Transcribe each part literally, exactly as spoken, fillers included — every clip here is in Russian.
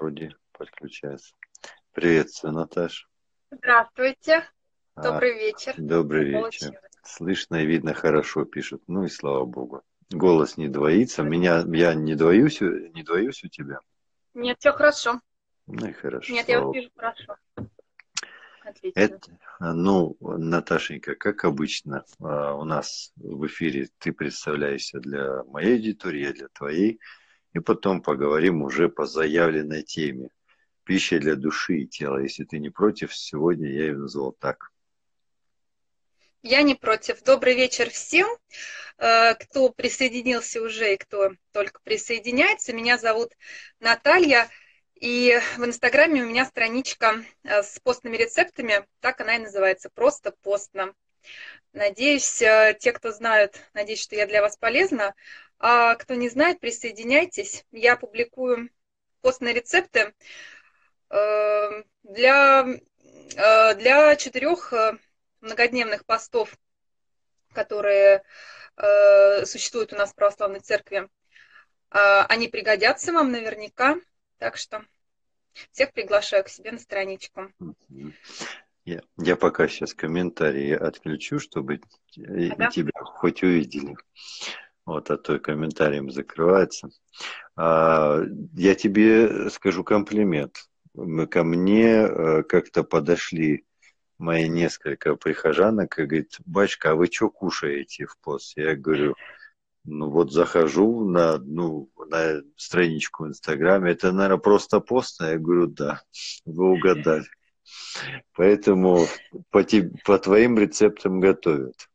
вроде подключается. Приветствую, Наташ. Здравствуйте, А, добрый вечер. добрый Не вечер. получилось. Слышно и видно хорошо, пишут. Ну и слава богу. Голос не двоится. Меня, я не двоюсь, у- не двоюсь у тебя. Нет, все хорошо. Ну и хорошо, Нет, я вас слава богу. вижу хорошо. Отлично. Это, а, ну, Наташенька, как обычно, а, у нас в эфире ты представляешься для моей аудитории, я для твоей, и потом поговорим уже по заявленной теме. Пища для души и тела. Если ты не против, сегодня я ее назвал так. Я не против. Добрый вечер всем, э, кто присоединился уже и кто только присоединяется. Меня зовут Наталья, и в Инстаграме у меня страничка э, с постными рецептами, так она и называется, просто постно. Надеюсь, э, те, кто знают, надеюсь, что я для вас полезна. А кто не знает, присоединяйтесь. Я публикую постные рецепты э, для, э, для четырех э, многодневных постов, которые э, существуют у нас в православной церкви. Э, Они пригодятся вам наверняка. Так что всех приглашаю к себе на страничку. Мгм. Я, я пока сейчас комментарии отключу, чтобы и Ага. тебя хоть увидели. Вот, а то и комментарием закрывается. А, я тебе скажу комплимент. Мы ко мне э, как-то подошли мои несколько прихожанок и говорит: батюшка, а вы что кушаете в пост? Я говорю: ну вот захожу на одну на страничку в Инстаграме, это, наверное, просто пост. Я говорю: да, вы угадали. Поэтому по, те, по твоим рецептам готовят.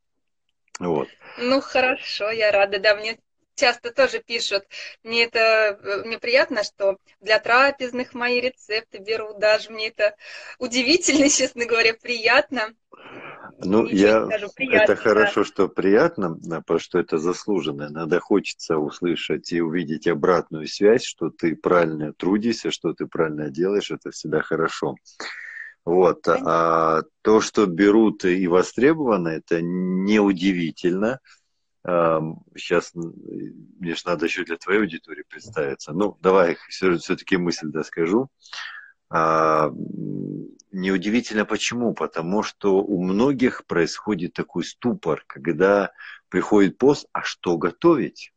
Вот. Ну, хорошо, я рада. Да, мне часто тоже пишут. Мне это э, мне приятно, что для трапезных мои рецепты берут даже. Мне это удивительно, честно говоря, приятно. Ну, Ничего не я... скажу, Это приятно, да. хорошо, что приятно, да, потому что это заслуженно. Иногда хочется услышать и увидеть обратную связь, что ты правильно трудишься, что ты правильно делаешь, это всегда хорошо. Вот. Конечно. А то, что берут и востребовано, это неудивительно. Сейчас мне же надо еще для твоей аудитории представиться. Ну, давай все-таки мысль доскажу. А, неудивительно почему? Потому что у многих происходит такой ступор, когда приходит пост, а что готовить?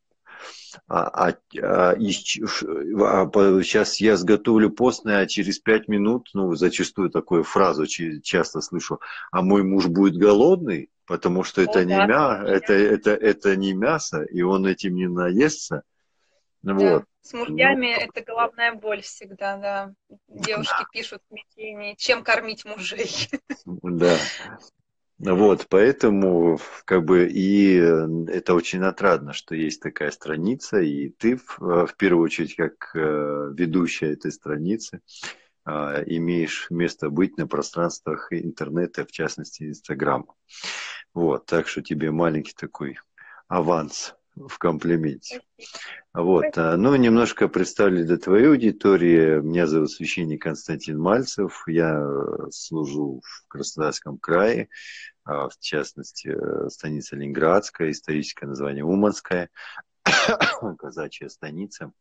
А, а, а, из- а, по- сейчас я сготовлю постное, а через пять минут, ну, зачастую такую фразу чи- часто слышу: а мой муж будет голодный, потому что О, это не да, мя, это, точно. это, это не мясо, и он этим не наестся. Вот. Да. С Ну, мужьями это головная боль всегда, да. Девушки пишут в смятении, чем кормить мужей. да. Вот, поэтому как бы и э, это очень отрадно, что есть такая страница, и ты в, э, в первую очередь как э, ведущая этой страницы а, имеешь место быть на пространствах интернета, в частности Инстаграма. Вот, так что тебе маленький такой аванс в комплименте. Спасибо. Вот, а, ну, немножко представлю для твоей аудитории. Меня зовут священник Константин Мальцев. Я э, служу в Краснодарском крае, а, в частности, э, станица Ленинградская, историческое название Уманская, казачья станица.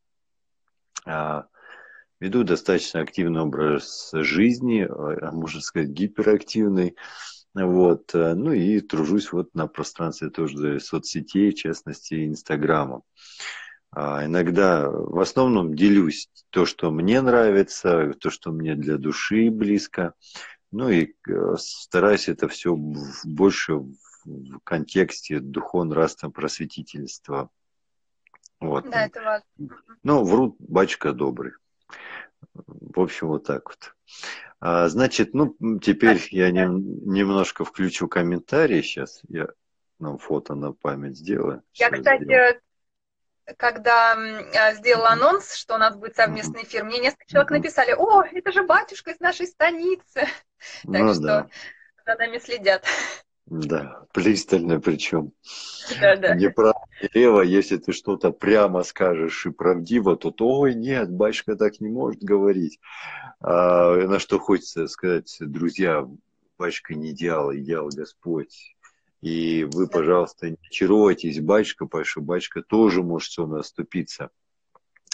А, Веду достаточно активный образ жизни, а можно сказать, гиперактивный. Вот. э, Ну и тружусь вот на пространстве тоже соцсетей, в частности, Инстаграма. А иногда, в основном, делюсь то, что мне нравится, то, что мне для души близко. Ну и э, стараюсь это все больше в контексте духовно-нравственного просветительства. Вот. Да, это важно. Ну, врут, батюшка добрый. В общем, вот так вот. А, значит, ну, теперь я Да. нем- немножко включу комментарии. Сейчас я нам фото на память сделаю. Я, Сейчас сделаю. кстати, когда м, а, сделала Мгм. анонс, что у нас будет Мгм. совместный эфир, мне несколько человек Мгм. написали: о, это же батюшка из нашей станицы. Так Ну что да, за нами следят. да, пристально причем. Да-да. Не право, не лево, если ты что-то прямо скажешь и правдиво, то, то ой, нет, батюшка так не может говорить. А, на что хочется сказать: друзья, батюшка не идеал, идеал Господь. И вы, пожалуйста, не очаровывайтесь батюшка, потому что батюшка тоже может все наступиться.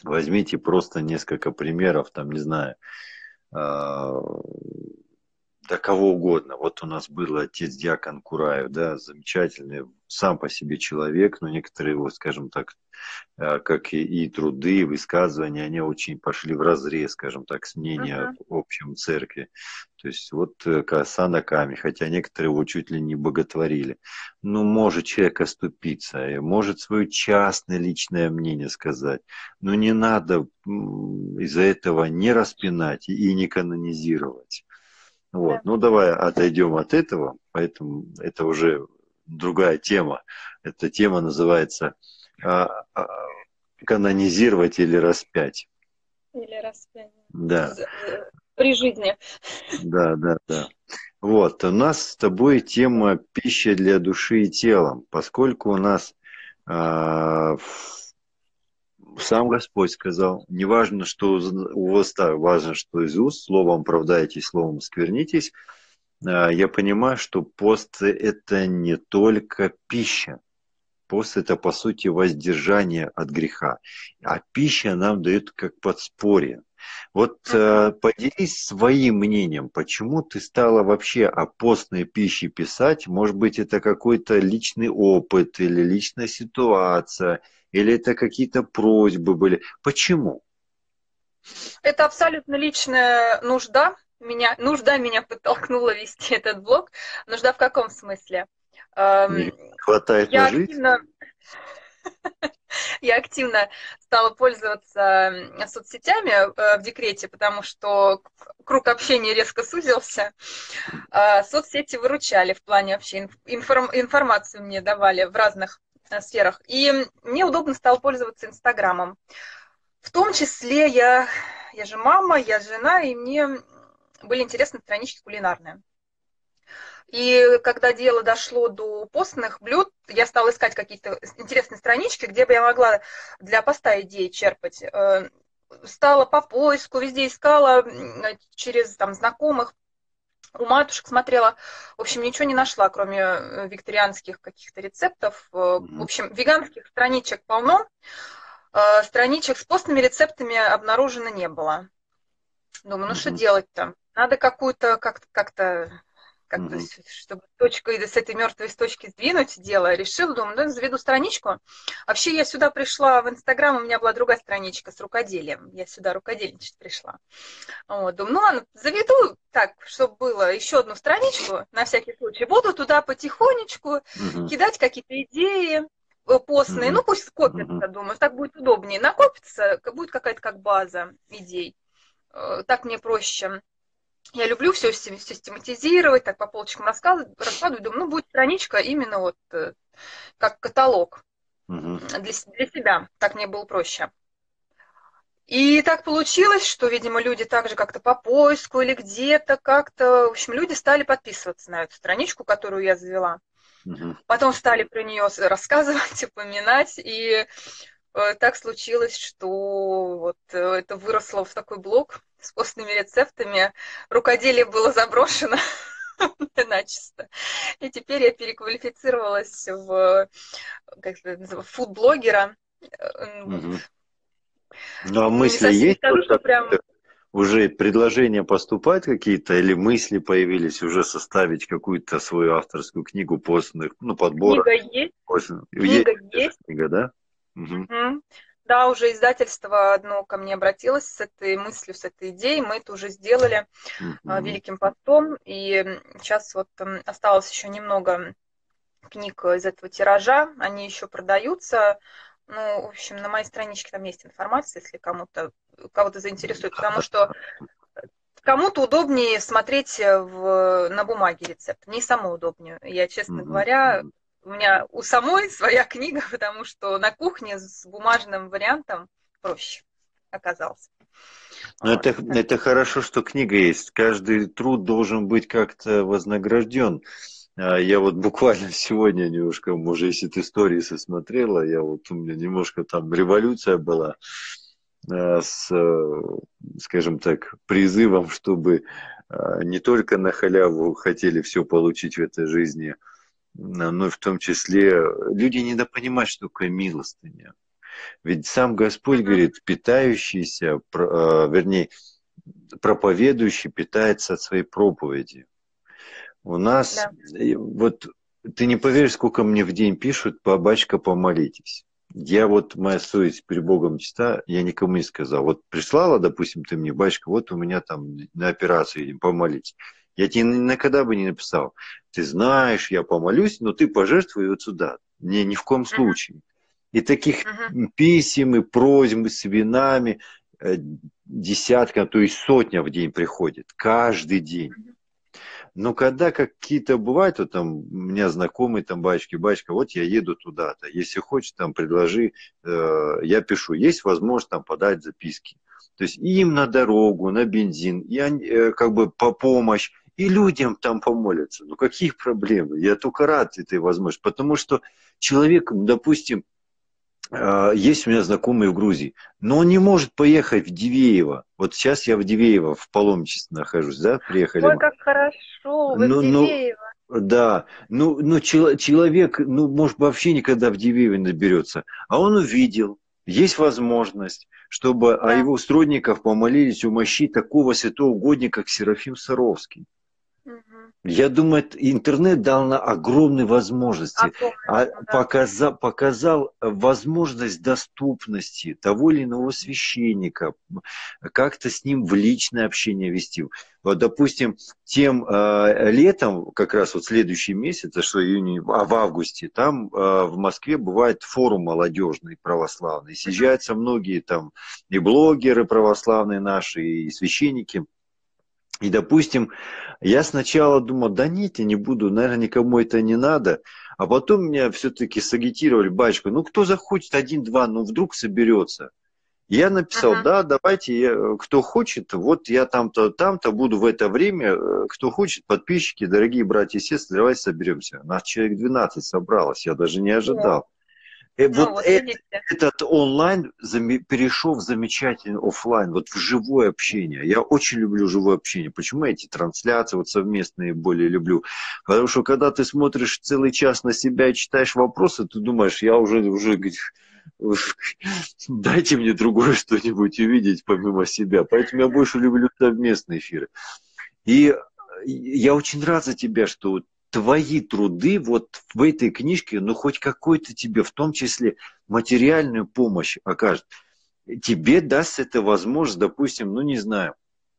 Возьмите просто несколько примеров, там, не знаю, а, да кого угодно. Вот у нас был отец Дьякон Кураев, да, замечательный, сам по себе человек, но некоторые его, скажем так, э, как и, и труды, и высказывания, они очень пошли вразрез, скажем так, с мнением Мгм. в общем церкви. То есть вот э, Сана Ками, хотя некоторые его чуть ли не боготворили. Ну, может человек оступиться, и может свое частное личное мнение сказать. Но не надо м, из-за этого не распинать и не канонизировать. Вот. Да. Ну, давай отойдем от этого, поэтому это уже другая тема. Эта тема называется а, а, канонизировать или распять. Или распятие. Да, За- за- При жизни. да, да, да. Вот, у нас с тобой тема пища для души и тела, поскольку у нас а, в- сам Господь сказал, не важно, что у уста, важно, что из уст, словом оправдаетесь, словом сквернитесь. А, я понимаю, что пост – это не только пища. Пост – это, по сути, воздержание от греха. А пища нам дает как подспорье. Вот Мгм. э, поделись своим мнением, почему ты стала вообще о постной пище писать? Может быть, это какой-то личный опыт или личная ситуация, или это какие-то просьбы были. Почему? Это абсолютно личная нужда. Меня, нужда меня подтолкнула вести этот блог. Нужда в каком смысле? Не Эм, хватает на Я жизнь? активно, я активно стала пользоваться м, соцсетями э, в декрете, потому что круг общения резко сузился. А соцсети выручали в плане вообще информ, информацию мне давали в разных э, сферах. И мне удобно стало пользоваться Инстаграмом. В том числе я, я же мама, я жена, и мне были интересны странички кулинарные. И когда дело дошло до постных блюд, я стала искать какие-то интересные странички, где бы я могла для поста идеи черпать. Э, Стала по поиску, везде искала через там, знакомых, у матушек смотрела. В общем, ничего не нашла, кроме э, викторианских каких-то рецептов. Э, В Мгм, общем, веганских страничек полно. Э, Страничек с постными рецептами обнаружено не было. Думаю, ну что мгм, делать-то? Надо какую-то как-то, как-то, как-то, мгм, чтобы точку с этой мертвой с точки сдвинуть дело. Решила, думаю, да, заведу страничку. Вообще я сюда пришла в Инстаграм, у меня была другая страничка с рукоделием. Я сюда рукодельничать пришла. Вот, думаю, ну ладно, заведу так, чтобы было еще одну страничку, на всякий случай. Буду туда потихонечку мгм, кидать какие-то идеи э, постные. мгм, Ну пусть мгм, скопятся, думаю, так будет удобнее. Накопится, будет какая-то как база идей. Э, Так мне проще. Я люблю все систематизировать, так по полочкам раскладывать. Думаю, ну, будет страничка именно вот э, как каталог мгм. для, для себя. Так мне было проще. И так получилось, что, видимо, люди также как-то по поиску или где-то как-то, в общем, люди стали подписываться на эту страничку, которую я завела. Мгм. Потом стали про нее рассказывать, упоминать, и э, так случилось, что вот э, это выросло в такой блог с постными рецептами. Рукоделие было заброшено начисто. И теперь я переквалифицировалась в, как это называется, фуд-блогера. Э, Мгм. Ну, а Не мысли совсем не есть? скажу, Вот что так прям уже предложения поступают какие-то, или мысли появились уже составить какую-то свою авторскую книгу постных, ну, подбора? книга есть, Постных. Есть книга уже есть. книга, да? Мгм. Мгм. Да, уже издательство одно ко мне обратилось с этой мыслью, с этой идеей. Мы это уже сделали а, Мгм. Великим постом. И сейчас вот м, осталось еще немного книг из этого тиража. Они еще продаются. Ну, в общем, на моей страничке там есть информация, если кому-то кого-то заинтересует, потому что кому-то удобнее смотреть в, на бумаге рецепт. Мне самое удобнее. Я, честно Мгм. говоря, Мгм. у меня у самой своя книга, потому что на кухне с бумажным вариантом проще оказался. Но Вот. это, Так. это хорошо, что книга есть. Каждый труд должен быть как-то вознагражден. А Я вот буквально сегодня немножко, может, если ты истории сосмотрела, я вот у меня немножко там революция была э, с, э, скажем так, призывом, чтобы э, не только на халяву хотели все получить в этой жизни, но и в том числе люди недопонимают, что такое милостыня. Ведь сам Господь Мгм. говорит, питающийся, про- э, вернее, проповедующий питается от своей проповеди. У нас, Да. э, вот ты не поверишь, сколько мне в день пишут, «Батюшка, помолитесь». Я вот, моя совесть перед Богом чиста, я никому не сказал. Вот прислала, допустим, ты мне, «Батюшка, вот у меня там на операцию едем, помолитесь». Я тебе никогда бы не написал. Ты знаешь, я помолюсь, но ты пожертвуй вот сюда. Не, ни в коем Мгм. случае. И таких Мгм. писем и просьб с винами э, десятка, то есть сотня в день приходит. Каждый день. Мгм. Но когда какие-то бывают, вот там у меня знакомые там батюшки, батюшка, вот я еду туда-то, если хочешь, там предложи, э, я пишу, есть возможность там подать записки. То есть и им на дорогу, на бензин, и они, э, как бы по помощь, и людям там помолятся. Ну какие проблемы? Я только рад этой возможности, потому что человек, допустим, э, есть у меня знакомый в Грузии, но он не может поехать в Дивеево. Вот сейчас я в Дивеево, в паломничестве нахожусь, да, приехали Ой, мы. как хорошо, вы в Ну, ну, Дивеево. да, ну, ну чело- человек, ну, может, вообще никогда в Дивееве не наберется. А он увидел, есть возможность, чтобы о Да. его стродников помолились у мощи такого святого угодника, как Серафим Саровский. Мгм. Я думаю, это- интернет дал нам огромные возможности, а Огромное, да. показа- показал возможность доступности того или иного священника, как-то с ним в личное общение вести. Вот, допустим, тем э, летом, как раз вот следующий месяц, а что июне, а в августе, там э, в Москве бывает форум молодежный православный. Мгм. Съезжаются многие там и блогеры православные наши, и священники. И, допустим, я сначала думал, да нет, я не буду, наверное, никому это не надо. А потом меня все-таки сагитировали, батюшка, ну кто захочет один-два, ну вдруг соберется. Я написал, Мгм. да, давайте, я, кто хочет, вот я там-то, там-то буду в это время, э, кто хочет, подписчики, дорогие братья и сестры, давайте соберемся. Нас человек двенадцать собралось, я даже не О, ожидал. Э, ну вот вот э- видите. этот онлайн заме- перешел в замечательный оффлайн, вот в живое общение. Я очень люблю живое общение. Почему я эти трансляции вот совместные более люблю? Потому что когда ты смотришь целый час на себя и читаешь вопросы, ты думаешь, я уже, уже дайте мне другое что-нибудь увидеть помимо себя. Поэтому я больше люблю совместные эфиры. И я очень рад за тебя, что твои труды вот в этой книжке, ну хоть какой-то тебе, в том числе материальную помощь окажет. Тебе даст это возможность, допустим, ну не знаю,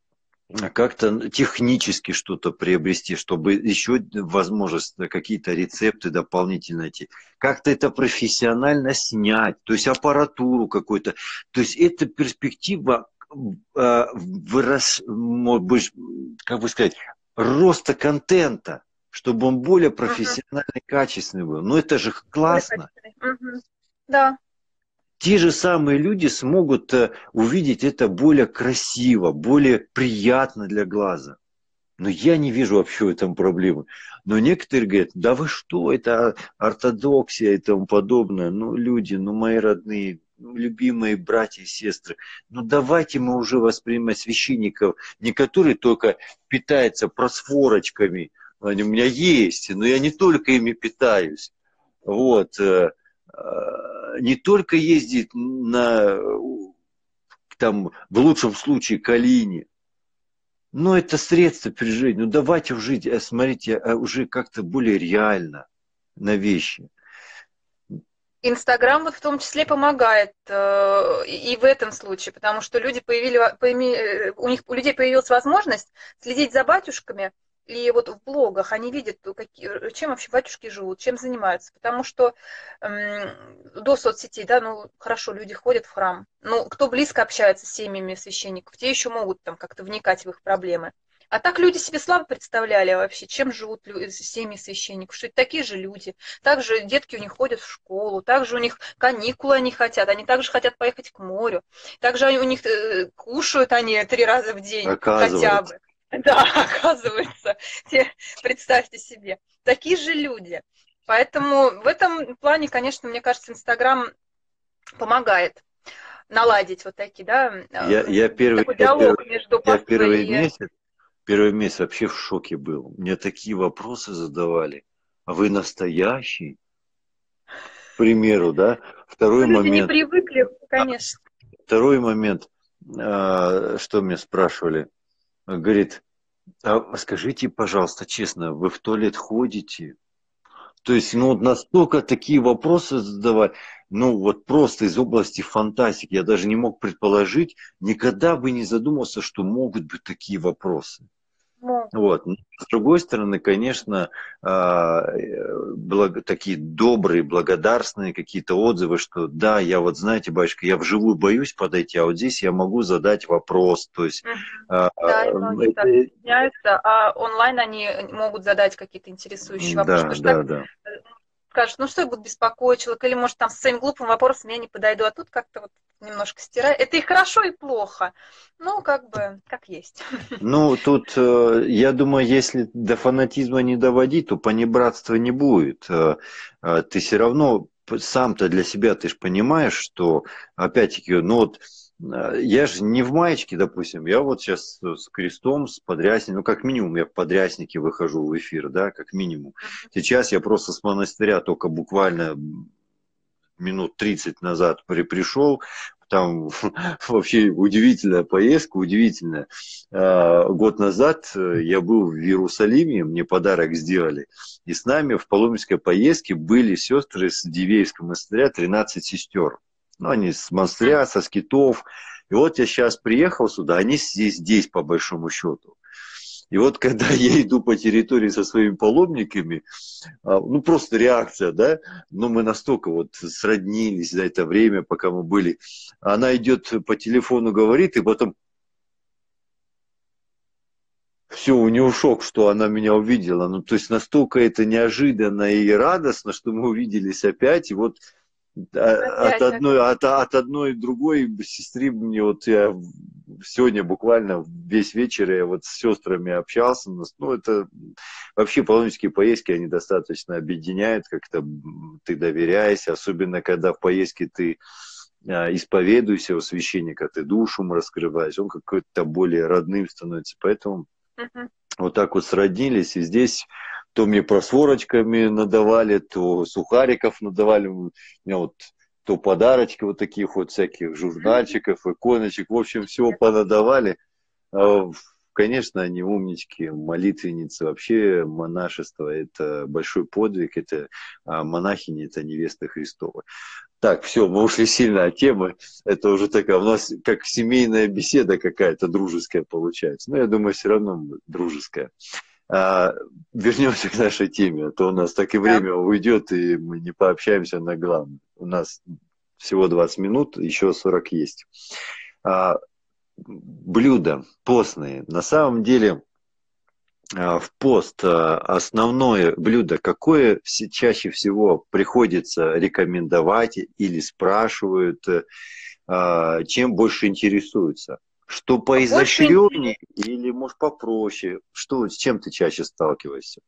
как-то технически что-то приобрести, чтобы еще возможность какие-то рецепты дополнительно найти. Как-то это профессионально снять, то есть аппаратуру какую-то. То есть это перспектива э, вырос, может быть, как бы сказать, роста контента, чтобы он более Мгм. профессиональный, качественный был. Ну это же Более классно. качественный. Мгм. Да. Те же самые люди смогут э, увидеть это более красиво, более приятно для глаза. Но я не вижу вообще в этом проблемы. Но некоторые говорят, да вы что, это ортодоксия и тому подобное. Ну, люди, ну, мои родные, ну, любимые братья и сестры, ну, давайте мы уже воспринимать священников, не которые только питаются просфорочками. Они у меня есть, но я не только ими питаюсь. Вот. э, э, Не только ездить на, там, в лучшем случае, к Алине, но это средство пережить. Ну давайте жить, э, смотрите, э, уже как-то более реально на вещи. Инстаграм вот в том числе помогает э, и в этом случае, потому что люди появили, поиме- э, у них у людей появилась возможность следить за батюшками, и вот в блогах они видят, ну, какие, чем вообще батюшки живут, чем занимаются, потому что эм, до соцсетей, да, ну хорошо, люди ходят в храм, но кто близко общается с семьями священников, те еще могут там как-то вникать в их проблемы. А так люди себе слабо представляли вообще, чем живут лю- семьи священников, что это такие же люди. Также детки у них ходят в школу, также у них каникулы они хотят, они также хотят поехать к морю, также они, у них э, кушают они три раза в день хотя Оказывается. бы. Да, оказывается, те, представьте себе, такие же люди. Поэтому в этом плане, конечно, мне кажется, Инстаграм помогает наладить вот такие, да, Я, э, я, первый, такой я, первый, диалог между я паствой первый и... месяц, первый месяц вообще в шоке был. Мне такие вопросы задавали. А вы настоящий? К примеру, да? Второй Ну, люди не момент, привыкли, конечно. второй момент, а, что мне спрашивали, говорит, а скажите, пожалуйста, честно, вы в туалет ходите? То есть, ну, вот настолько такие вопросы задавать, ну, вот просто из области фантастики, я даже не мог предположить, никогда бы не задумался, что могут быть такие вопросы. Могут. Вот. Но, с другой стороны, конечно, а, э, благо- такие добрые, благодарственные какие-то отзывы, что да, я вот, знаете, батюшка, я вживую боюсь подойти, а вот здесь я могу задать вопрос. То есть, Мгм. а, Да, и а, многие так это- стесняются, а онлайн они могут задать какие-то интересующие вопросы. да, Потому что да, так да. э, скажут, ну что я буду беспокоить человека, или может там с своим глупым вопросом я не подойду, а тут как-то вот немножко стираю. Это и хорошо, и плохо. Ну, как бы, как есть. Ну, тут, э, я думаю, если до фанатизма не доводить, то понебратства не будет. Э, э, Ты все равно п- сам-то для себя, ты же понимаешь, что, опять-таки, ну вот, э, я же не в маечке, допустим, я вот сейчас с крестом, с подрясником, ну, как минимум, я в подряснике выхожу в эфир, да, как минимум. Сейчас я просто с монастыря только буквально минут тридцать назад при, пришел, там вообще удивительная поездка, удивительная. А, Год назад э, я был в Иерусалиме, мне подарок сделали, и с нами в паломнической поездке были сестры с Дивеевского монастыря, тринадцать сестер. Ну, они с монастыря, со скитов. И вот я сейчас приехал сюда, они здесь, здесь по большому счету. И вот когда я иду по территории со своими паломниками, а, ну просто реакция, да, но мы настолько вот сроднились за это время, пока мы были. Она идет по телефону, говорит, и потом все, у нее шок, что она меня увидела. Ну, то есть настолько это неожиданно и радостно, что мы увиделись опять, и вот а, от Опять, да. одной, от, от одной другой сестры мне вот я сегодня буквально весь вечер я вот с сестрами общался. Ну, это вообще паломнические поездки, они достаточно объединяют, как-то ты доверяешься, особенно когда в поездке ты а, исповедуешься у священника, ты душу ему раскрываешь, он какой-то более родным становится. Поэтому Мгм. вот так вот сроднились, и здесь то мне просворочками надавали, то сухариков надавали, у меня вот то подарочки вот таких вот всяких журнальчиков, иконочек, в общем, всего понадавали. А, Конечно, они умнички, молитвенницы, вообще монашество – это большой подвиг, это а, монахини, это невеста Христова. Так, все, мы ушли сильно от темы. Это уже такая, у нас как семейная беседа какая-то дружеская получается. Но я думаю, все равно дружеская. А, вернемся к нашей теме, а то у нас так и Да. время уйдет, и мы не пообщаемся на главном. У нас всего двадцать минут, еще сорок есть. А, блюда постные. На самом деле а, в пост а, основное блюдо, какое все- чаще всего приходится рекомендовать или спрашивают, э, а, чем больше интересуются? Что Больше поизощреннее или, может, попроще? Что, с чем ты чаще сталкиваешься?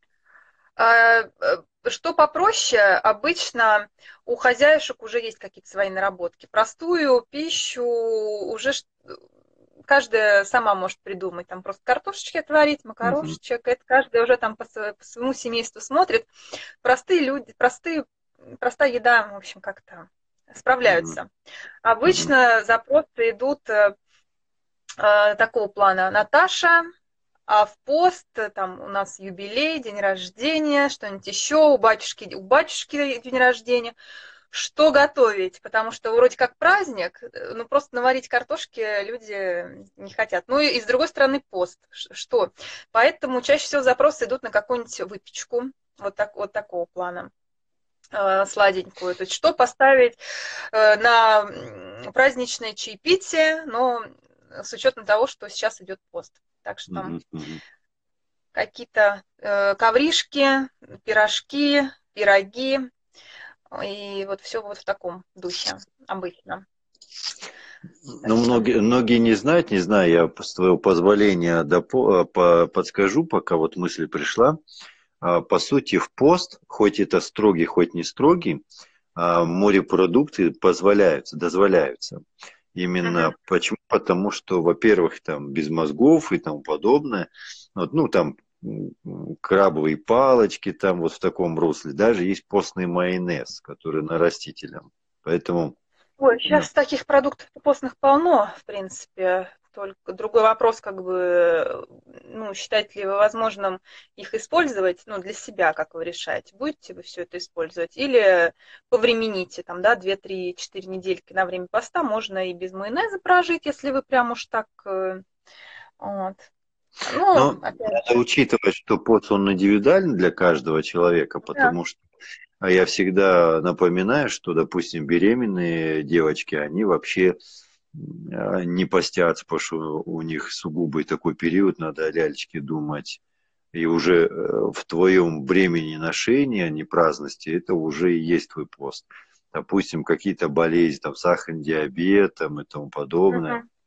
А, э, что попроще, обычно у хозяюшек уже есть какие-то свои наработки. Простую пищу уже ш- каждая сама может придумать. Там просто картошечки отварить, Мгм. макарошечек. Это каждая уже там по, сво- по своему семейству смотрит. Простые люди, простые, простая еда, в общем, как-то Мгм. справляются. Мгм. Обычно запросы идут э, э, такого плана. Наташа, а в пост э, там у нас юбилей, день рождения, что-нибудь еще, у батюшки, у батюшки день рождения. Что готовить? Потому что вроде как праздник, э, ну просто наварить картошки люди не хотят. Ну и, и с другой стороны пост. Ш- Что? Поэтому чаще всего запросы идут на какую-нибудь выпечку, вот, так, вот такого плана, э, сладенькую. То есть что поставить э, на м, праздничное чаепитие, но с учетом того, что сейчас идет пост. Так что Мгм. Мгм. какие-то э, ковришки, пирожки, пироги, и вот все вот в таком духе обычно. Ну, Так что, многие, многие не знают, не знаю, я с твоего позволения допо- э, по- подскажу, пока вот мысль пришла. А, По сути, в пост, хоть это строгий, хоть не строгий, а, морепродукты позволяются, дозволяются. мгм, Именно почему? Потому что, во-первых, там без мозгов и тому подобное. Вот, ну, там м, крабовые палочки, там вот в таком русле. Даже есть постный майонез, который на растительном. Поэтому... Ой, Да. сейчас таких продуктов постных полно, в принципе. Только другой вопрос, как бы, ну, считаете ли вы возможным их использовать, ну, для себя, как вы решаете, будете вы все это использовать, или повремените, там, да, две, три, четыре недельки на время поста, можно и без майонеза прожить, если вы прям уж так, э, вот. Ну, Но опять надо же, учитывать, что пост, он индивидуален для каждого человека, да, потому что а я всегда напоминаю, что, допустим, беременные девочки, они вообще а, не постятся, потому что у них сугубый такой период, надо о лялечке думать. И уже э, в твоем времени ношения, не праздности, это уже и есть твой пост. Допустим, какие-то болезни, там, сахарный диабет там, и тому подобное. мгм,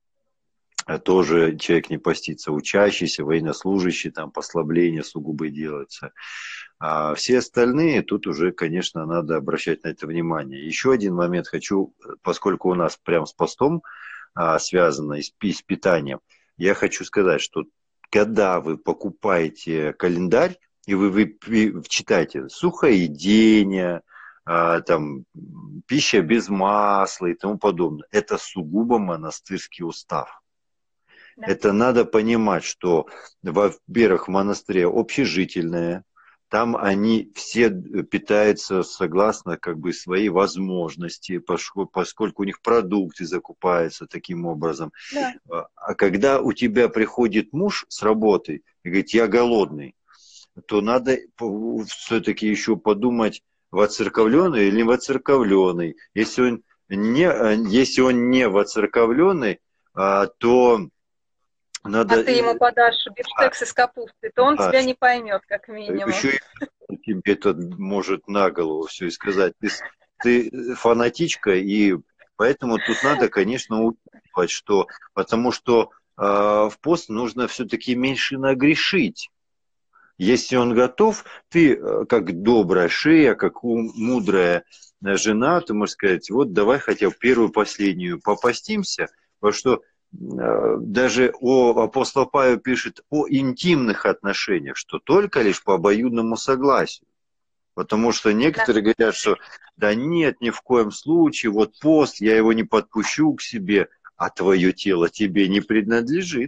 А тоже человек не постится, учащийся, военнослужащий, там послабления сугубо делаются. А все остальные, тут уже, конечно, надо обращать на это внимание. Еще один момент хочу, поскольку у нас прям с постом а, связано и с, и с питанием, я хочу сказать, что когда вы покупаете календарь, и вы, вы, вы читаете сухоедение, а, там, пища без масла и тому подобное, это сугубо монастырский устав. да. Это надо понимать, что, во-первых, в монастыре общежительное, там они все питаются согласно как бы своей возможности, поскольку у них продукты закупаются таким образом. Да. А когда у тебя приходит муж с работы и говорит, я голодный, то надо все-таки еще подумать, воцерковленный или не воцерковленный. Если он не, если он не воцерковленный, то А надо, ты ему подашь а, бифштекс из капусты, то он да, тебя не поймет, как минимум. еще и тебе это может на голову все и сказать. Ты, ты фанатичка, и поэтому тут надо, конечно, учитывать, что, потому что э, в пост нужно все-таки меньше нагрешить. Если он готов, ты, э, как добрая шея, как ум, мудрая жена, ты можешь сказать, вот давай хотя бы первую, последнюю попастимся, потому что э, даже о, апостол Павел пишет о интимных отношениях, что только лишь по обоюдному согласию. Потому что Да. некоторые говорят, что да нет, ни в коем случае, вот пост, я его не подпущу к себе, а твое тело тебе не принадлежит.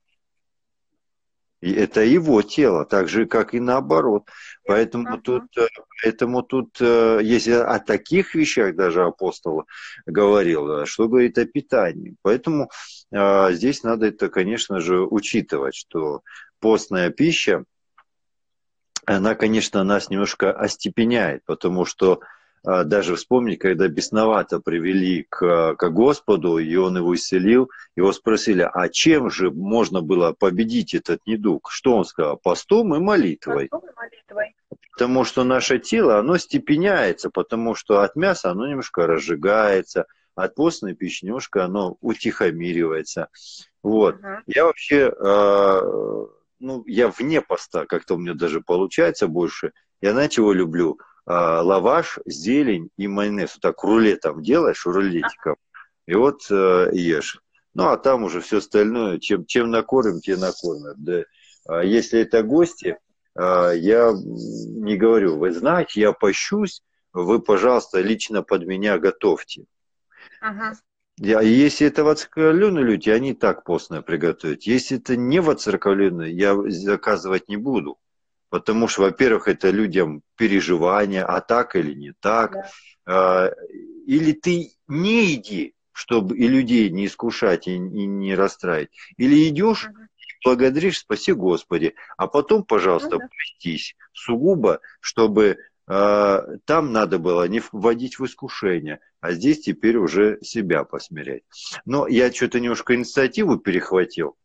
И это его тело, так же, как и наоборот. Поэтому тут, Ага. э, поэтому тут, э, если о таких вещах даже апостол говорил, да, что говорит о питании. Поэтому э, здесь надо это, конечно же, учитывать, что постная пища, она, конечно, нас немножко остепеняет, потому что а, даже вспомни, когда бесновато привели к, к Господу, и он его исцелил, его спросили, а чем же можно было победить этот недуг? Что он сказал? Постом и молитвой. Постом и молитвой. Потому что наше тело, оно степеняется, потому что от мяса оно немножко разжигается, от постной пищи немножко оно утихомиривается. Вот. Мгм. Я вообще, э, ну, я вне поста, как-то у меня даже получается больше. Я, знаете, чего люблю? Э, лаваш, зелень и майонез. Вот так рулетом делаешь, рулетиком, и вот э, ешь. Ну, а там уже все остальное, чем, чем накормим, те накормят. Да. А если это гости, а, я не говорю, вы знаете, я пощусь, вы, пожалуйста, лично под меня готовьте. Ага. Я, если это воцерковленные люди, они так постное приготовят. Если это не воцерковленные, я заказывать не буду. Потому что, во-первых, это людям переживания, а так или не так. Да. А, Или ты не иди, чтобы и людей не искушать и, и не расстраивать. Или идешь, Мгм. благодаришь, спаси Господи, а потом, Ну пожалуйста, да. постись сугубо, чтобы э, там надо было не вводить в искушение, а здесь теперь уже себя посмирять. Но я что-то немножко инициативу перехватил,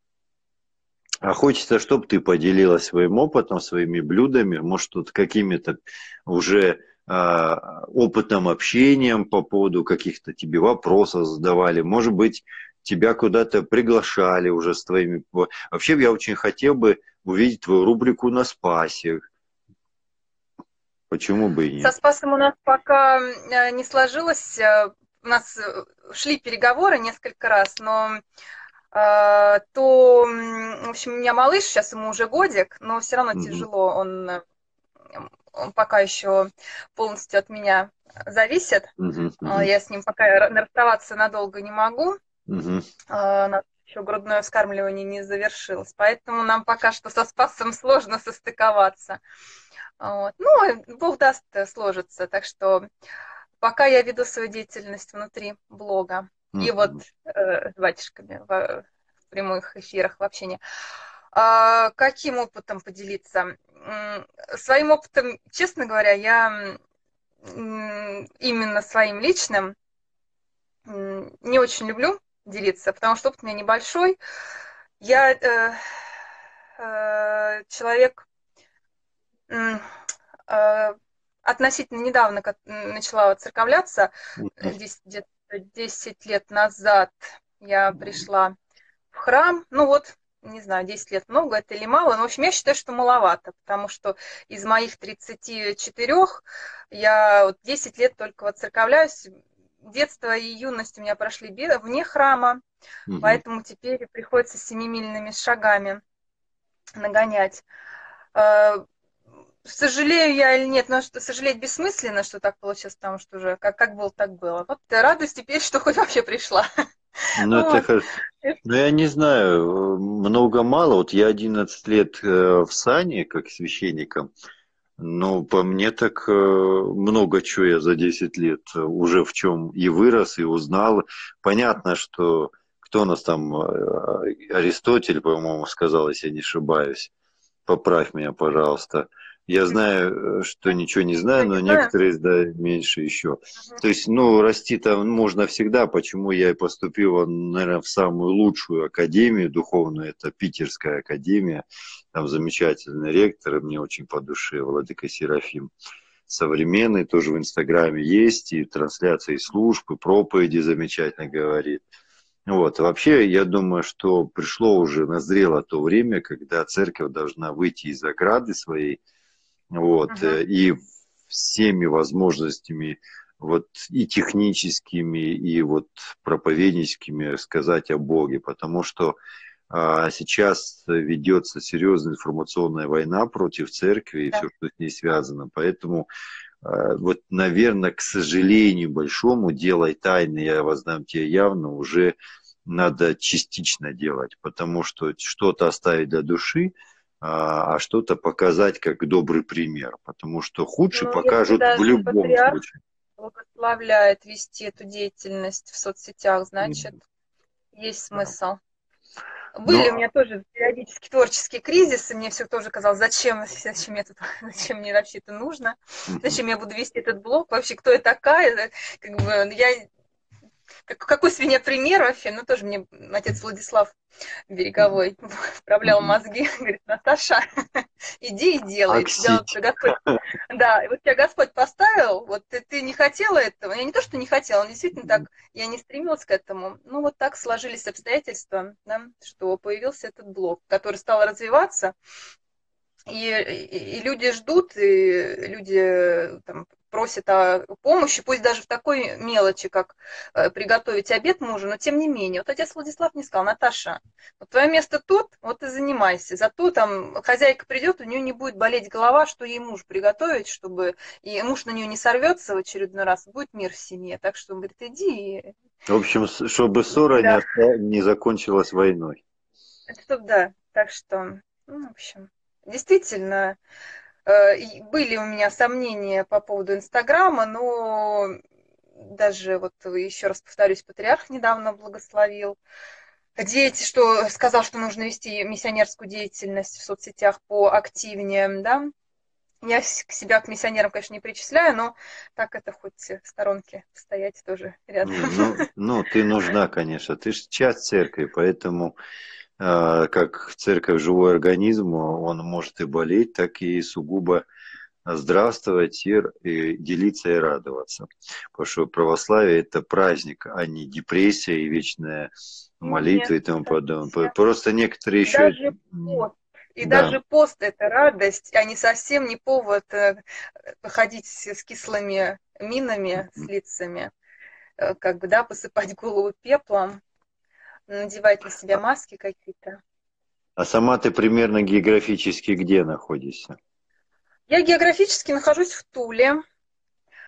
а хочется, чтобы ты поделилась своим опытом, своими блюдами, может, тут какими-то уже э, опытом общением по поводу каких-то тебе вопросов задавали, может быть, тебя куда-то приглашали уже с твоими... Вообще, я очень хотел бы увидеть твою рубрику на Спасе. Почему бы и Со нет? Спасом у нас пока э, не сложилось. э, У нас э, шли переговоры несколько раз, но э, то, м, в общем, у меня малыш, сейчас ему уже годик, но все равно Мгм. тяжело, он, э, он пока еще полностью от меня зависит. Мгм, А, мгм, Я с ним пока ра- расставаться надолго не могу. мгм. А, У нас еще грудное вскармливание не завершилось, поэтому нам пока что со Спасом сложно состыковаться. Вот. Ну, Бог даст, э, сложится. Так что пока я веду свою деятельность внутри блога и вот Мгм. э, с батюшками в, в прямых эфирах, в общении. А, каким опытом поделиться? М, Своим опытом, честно говоря, я м, именно своим личным м, не очень люблю делиться, потому что опыт у меня небольшой. Я э, э, человек м, э, относительно недавно как начала церковляться, Мгм. э, десять где-то десять лет назад я пришла в храм. Ну вот, не знаю, десять лет много это или мало, но в общем я считаю, что маловато, потому что из моих тридцати четырёх я вот десять лет только воцерковляюсь. Детство и юность у меня прошли вне храма, Мгм. поэтому теперь приходится семимильными шагами нагонять. Э, Сожалею я или нет, но что сожалеть бессмысленно, что так получилось, потому что уже как, как было, так было. Вот радость теперь, что хоть вообще пришла. Ну, это Вот. хо- ну, я не знаю, много-мало. Вот я одиннадцать лет э, в сане, как священником. Ну, по мне так э, много чего я за десять лет э, уже в чем и вырос, и узнал. Понятно, что кто у нас там, э, Аристотель, по-моему, сказал, если я не ошибаюсь. Поправь меня, пожалуйста. Я знаю, э, что ничего не Ничего знаю, не но знаю. некоторые, да, меньше еще. Мгм. То есть, ну, расти там можно всегда. Почему я и поступил, наверное, в самую лучшую академию духовную, это Питерская академия. Там замечательный ректор, и мне очень по душе, Владыка Серафим. Современный, тоже в Инстаграме есть, и трансляции служб, и проповеди замечательно говорит. Вот. Вообще, я думаю, что пришло уже, назрело то время, когда церковь должна выйти из ограды своей, вот, Мгм. э, и всеми возможностями, вот, и техническими, и вот проповедническими сказать о Боге, потому что а, сейчас ведется серьезная информационная война против церкви и Да. все, что с ней связано. Поэтому а, вот, наверное, к сожалению большому, делай тайны, я воздам тебе явно, уже надо частично делать, потому что что-то оставить для души, а а что-то показать как добрый пример, потому что худший Ну, если покажут в даже любом патриарх случае. благословляет вести эту деятельность в соцсетях, значит, М, есть да. смысл. Но, Были у меня тоже периодически творческие кризисы, мне все тоже казалось, зачем, зачем, мне тут, зачем мне вообще это нужно, мгм, зачем я буду вести этот блог, вообще кто я такая, как бы я как, какой с меня пример вообще, ну тоже мне отец Владислав мгм, Береговой вправлял мгм. мозги, говорит, Наташа, иди и делай, сделал, Оксить. Господь, да, и вот тебя Господь поставил, вот ты, ты не хотела этого, я не то, что не хотела, но действительно так, я не стремилась к этому, ну вот так сложились обстоятельства, да, что появился этот блог, который стал развиваться, и, и, и люди ждут, и люди там, просят о помощи, пусть даже в такой мелочи, как э, приготовить обед мужу, но тем не менее. Вот отец Владислав мне сказал, Наташа, вот твое место тут, вот и занимайся. Зато там хозяйка придет, у нее не будет болеть голова, что ей муж приготовить, чтобы и муж на нее не сорвется в очередной раз, будет мир в семье. Так что он говорит, иди. И, В общем, с- чтобы ссора не, да, оста- не закончилась войной. это чтоб, да. Так что, ну, в общем, действительно, Э, и были у меня сомнения по поводу Инстаграма, но даже вот еще раз повторюсь, патриарх недавно благословил. Дети, что сказал, что нужно вести миссионерскую деятельность в соцсетях поактивнее, да. Я к себя к миссионерам, конечно, не причисляю, но так это хоть в сторонке стоять тоже рядом. Не, ну, ну, ты нужна, конечно. Ты же часть церкви, поэтому а, как церковь живой организм, он может и болеть, так и сугубо здравствовать и, и делиться и радоваться. Потому что православие это праздник, а не депрессия и вечная молитва Нет, и тому подобное. совсем. Просто некоторые И еще... даже пост. И Да. даже пост это радость, а не совсем не повод э, ходить с кислыми минами, с лицами, э, как бы, да, посыпать голову пеплом, надевать на себя А, маски какие-то. а сама ты примерно географически где находишься? Я географически нахожусь в Туле,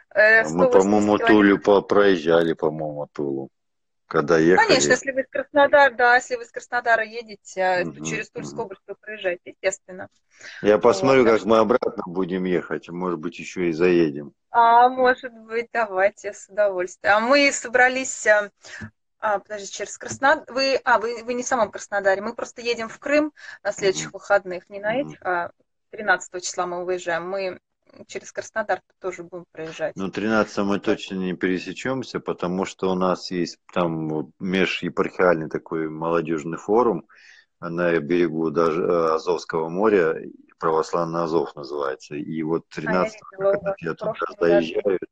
Э, Мы, сто восемьдесят по-моему, Тулю километров. по- проезжали, по-моему, Тулу, когда Конечно, ехали. если вы из Краснодара, да, если вы из Краснодара едете, э, Мгм, через Тульскую мгм. область, вы проезжаете, естественно. Я Вот, посмотрю, так как что, мы обратно будем ехать. Может быть, еще и заедем. а, может быть, давайте, с удовольствием. А мы собрались, э, а, подожди, через Краснодар, вы, а, вы, вы не в самом Краснодаре, мы просто едем в Крым на Мгм, следующих выходных, не на мгм. этих, а тринадцатого числа мы выезжаем, мы через Краснодар тоже будем проезжать. Ну, тринадцатого мы Вот. точно не пересечемся, потому что у нас есть там межепархиальный такой молодежный форум на берегу даже э, Азовского моря, православный Азов называется. И вот А я тринадцатого, видела у когда вас я в туда прошлом году. заезжаю,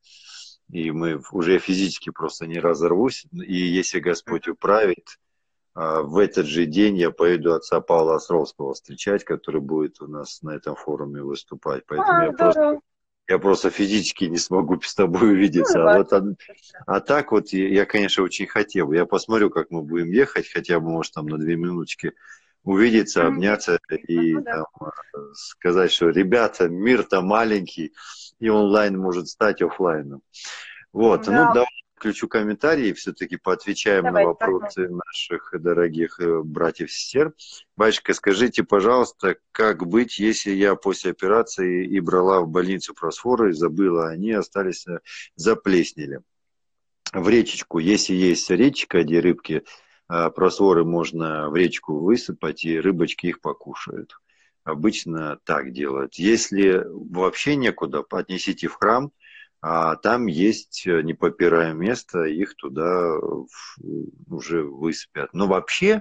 и мы уже физически просто не разорвусь, и если Господь управит, а, в этот же день я поеду отца Павла Островского встречать, который будет у нас на этом форуме выступать. Поэтому А, я просто, здорово. я просто физически не смогу с тобой Ну и увидеться. А вас. вот а, а так вот я, я, конечно, очень хотел. Я посмотрю, как мы будем ехать, хотя бы, может, там на две минуточки увидеться, Мгм. обняться и Ну да. там, э, сказать, что ребята, мир-то маленький, и онлайн может стать офлайном. Вот, ну Да, давай включу комментарии, все-таки поотвечаем на давайте посмотрим. вопросы наших дорогих э, братьев и сестер. Батюшка, скажите, пожалуйста, как быть, если я после операции и брала в больницу просфоры, забыла, они остались, э, заплеснели в речечку. Если есть речка, где рыбки, э, просфоры можно в речку высыпать, и рыбочки их покушают. Обычно так делают. Если вообще некуда, отнесите в храм, а там есть непопираемое место, их туда уже высыпят. Но вообще,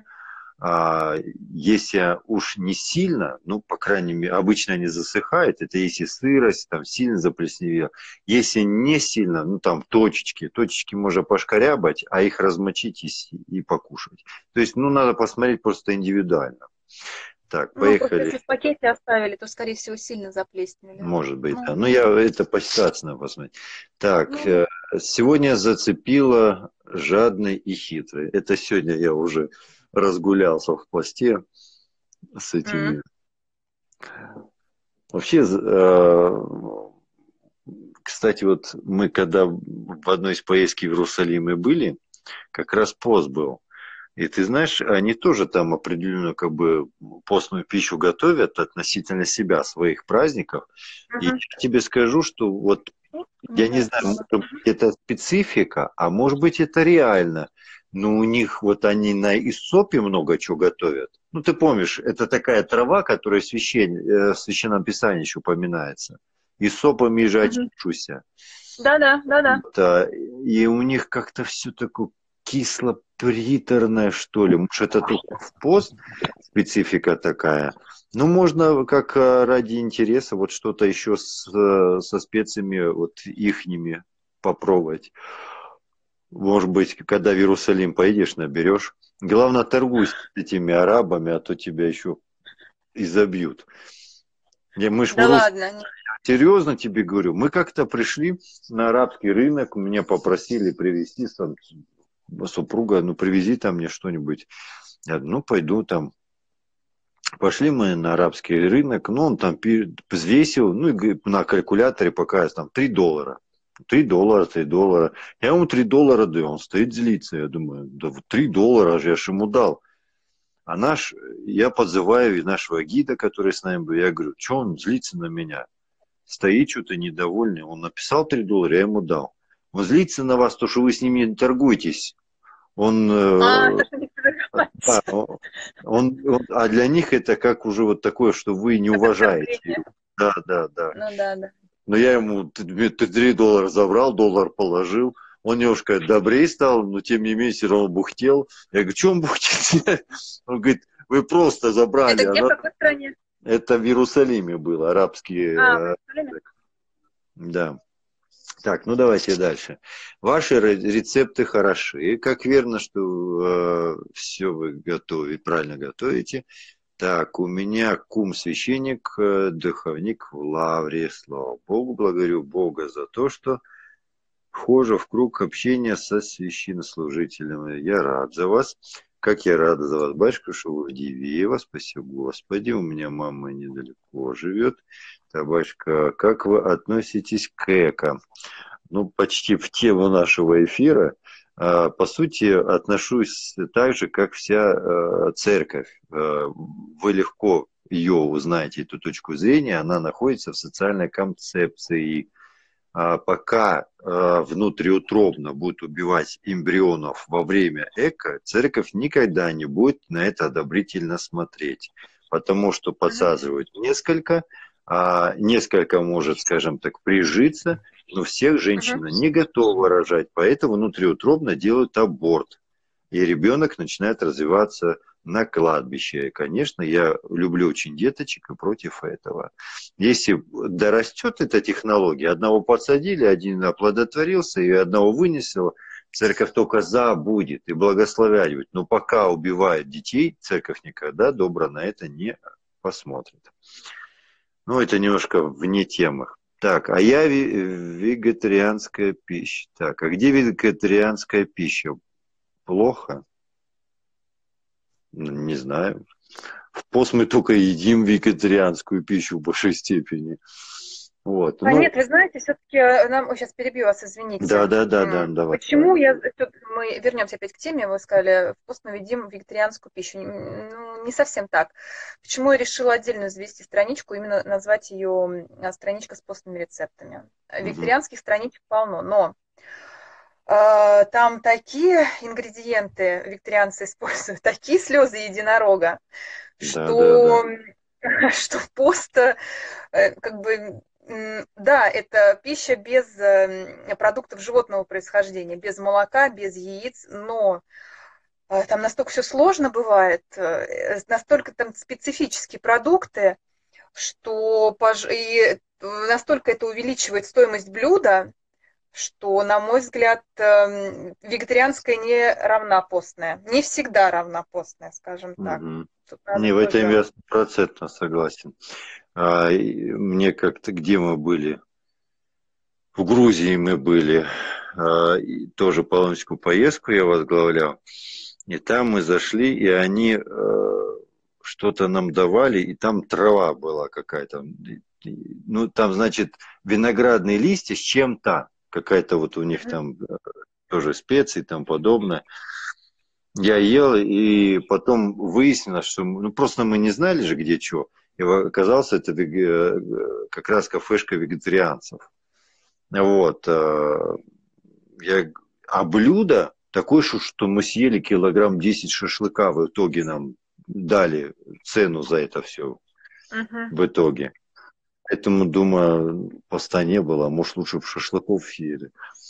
а, если уж не сильно, ну, по крайней мере, обычно они засыхают, это если сырость, там сильно заплесневело. Если не сильно, ну, там точечки, точечки можно пошкарябать, а их размочить и, и покушать. То есть, ну, надо посмотреть просто индивидуально. Так, Ну, просто поехали. если в пакете оставили, то, скорее всего, сильно заплесневели. Может быть, да. Ну, Ну, я это по ситуации надо посмотреть. Так, ну, э, сегодня зацепила жадный и хитрый. Это сегодня я уже разгулялся в посте с м, этими. Вообще, э, кстати, вот мы когда в одной из поездки в Иерусалиме были, как раз пост был. И ты знаешь, они тоже там определенную как бы постную пищу готовят относительно себя, своих праздников. И мгм. я тебе скажу, что вот Ну, я не комментариев знаю, много. может быть, это специфика, а может быть, это реально. Но у них вот они на иссопе много чего готовят. Ну, ты помнишь, это такая трава, которая в, священ... э, в Священном Писании еще упоминается. Иссопом же Мгм. очищуся. Да-да, да-да. Вот, а, и у них как-то все такое кисло-приторное, что ли. Может, это только в пост специфика такая. Ну, можно как а, ради интереса вот что-то еще с, э, со специями вот ихними попробовать. Может быть, когда в Иерусалим поедешь, наберешь. Главное, торгуй с этими арабами, а то тебя еще изобьют. Не, мы ж в Да Рус... ладно. Не- Серьезно тебе говорю, мы как-то пришли на арабский рынок, меня попросили привезти там, супруга, ну привези там мне что-нибудь. Я, ну пойду там. Пошли мы на арабский рынок, ну он там взвесил, ну и на калькуляторе показывает там три доллара. Три доллара, три доллара. Я ему три доллара даю, он стоит злится. Я думаю, да вот три доллара же я ж ему дал. А наш, я подзываю нашего гида, который с нами был, я говорю, что он злится на меня? Стоит что-то недовольный. Он написал три доллара, я ему дал. Он злится на вас, то, что вы с ним не торгуетесь. Он, А, э, то, что не да, предлагать. он, он- он- а для них это как уже вот такое, что вы не Как уважаете оскорбление. его. Да, да, да. Ну да, да. Но я ему т- т- три доллара забрал, доллар положил. Он немножко добрее стал, но тем не менее все равно бухтел. Я говорю, что он бухтит? Он говорит, вы просто забрали. Это где, в Она... какой стране? Это в Иерусалиме было, А, в арабские, э, Иерусалиме? да. Так, ну давайте дальше. Ваши ре- рецепты хороши. Как верно, что э, все вы готовите, правильно готовите. Так, у меня кум священник, э, духовник в лавре. Слава Богу, благодарю Бога за то, что вхожу в круг общения со священнослужителями. Я рад за вас. Как я рада за вас, батюшка, что вы в Дивеево, спасибо Господи, у меня мама недалеко живет. Так, батюшка, как вы относитесь к эко? Ну, почти в тему нашего эфира. По сути, отношусь так же, как вся церковь. Вы легко ее узнаете, эту точку зрения, она находится в социальной концепции. Пока внутриутробно будут убивать эмбрионов во время эко, церковь никогда не будет на это одобрительно смотреть, потому что подсаживают несколько, несколько может, скажем так, прижиться, но всех женщина не готова рожать, поэтому внутриутробно делают аборт, и ребенок начинает развиваться на кладбище. И, конечно, я люблю очень деточек и против этого. Если дорастет эта технология, одного подсадили, один оплодотворился и одного вынесло, церковь только за будет и благословлять будет. Но пока убивают детей, церковь никогда добро на это не посмотрит. Ну, это немножко вне темы. Так, а я вегетарианская пища. Так, а где вегетарианская пища? Плохо? Не знаю. В пост мы только едим вегетарианскую пищу в большей степени. Вот. А ну, нет, вы знаете, все-таки нам... Ой, сейчас перебью вас, извините. Да, да, да, да, давай. Почему я... Тут мы вернемся опять к теме, вы сказали, в пост мы едим вегетарианскую пищу. Ну, не совсем так. Почему я решила отдельно завести страничку, именно назвать ее страничка с постными рецептами? Угу. Вегетарианских страничек полно, но э, там такие ингредиенты вегетарианцы используют, такие слезы единорога, да, что, да, да. что пост э, как бы... Да, это пища без продуктов животного происхождения, без молока, без яиц, но там настолько все сложно бывает, настолько там специфические продукты, что и настолько это увеличивает стоимость блюда, что, на мой взгляд, вегетарианская не равна постная. Не всегда равна постная, скажем так. Угу. Не, в этом я стопроцентно согласен. А, мне как-то, где мы были? В Грузии мы были. А, тоже паломническую поездку я возглавлял. И там мы зашли, и они а, что-то нам давали, и там трава была какая-то. Ну, там, значит, виноградные листья с чем-то. Какая-то вот у них там тоже специи и тому подобное. Я ел, и потом выяснилось, что ну, просто мы не знали же, где что. И оказалось, это как раз кафешка вегетарианцев. Вот. Я... А блюдо такое, что мы съели килограмм десять шашлыка, в итоге нам дали цену за это все. Uh-huh. В итоге. Поэтому, думаю, поста не было, может, лучше бы шашлыков съели.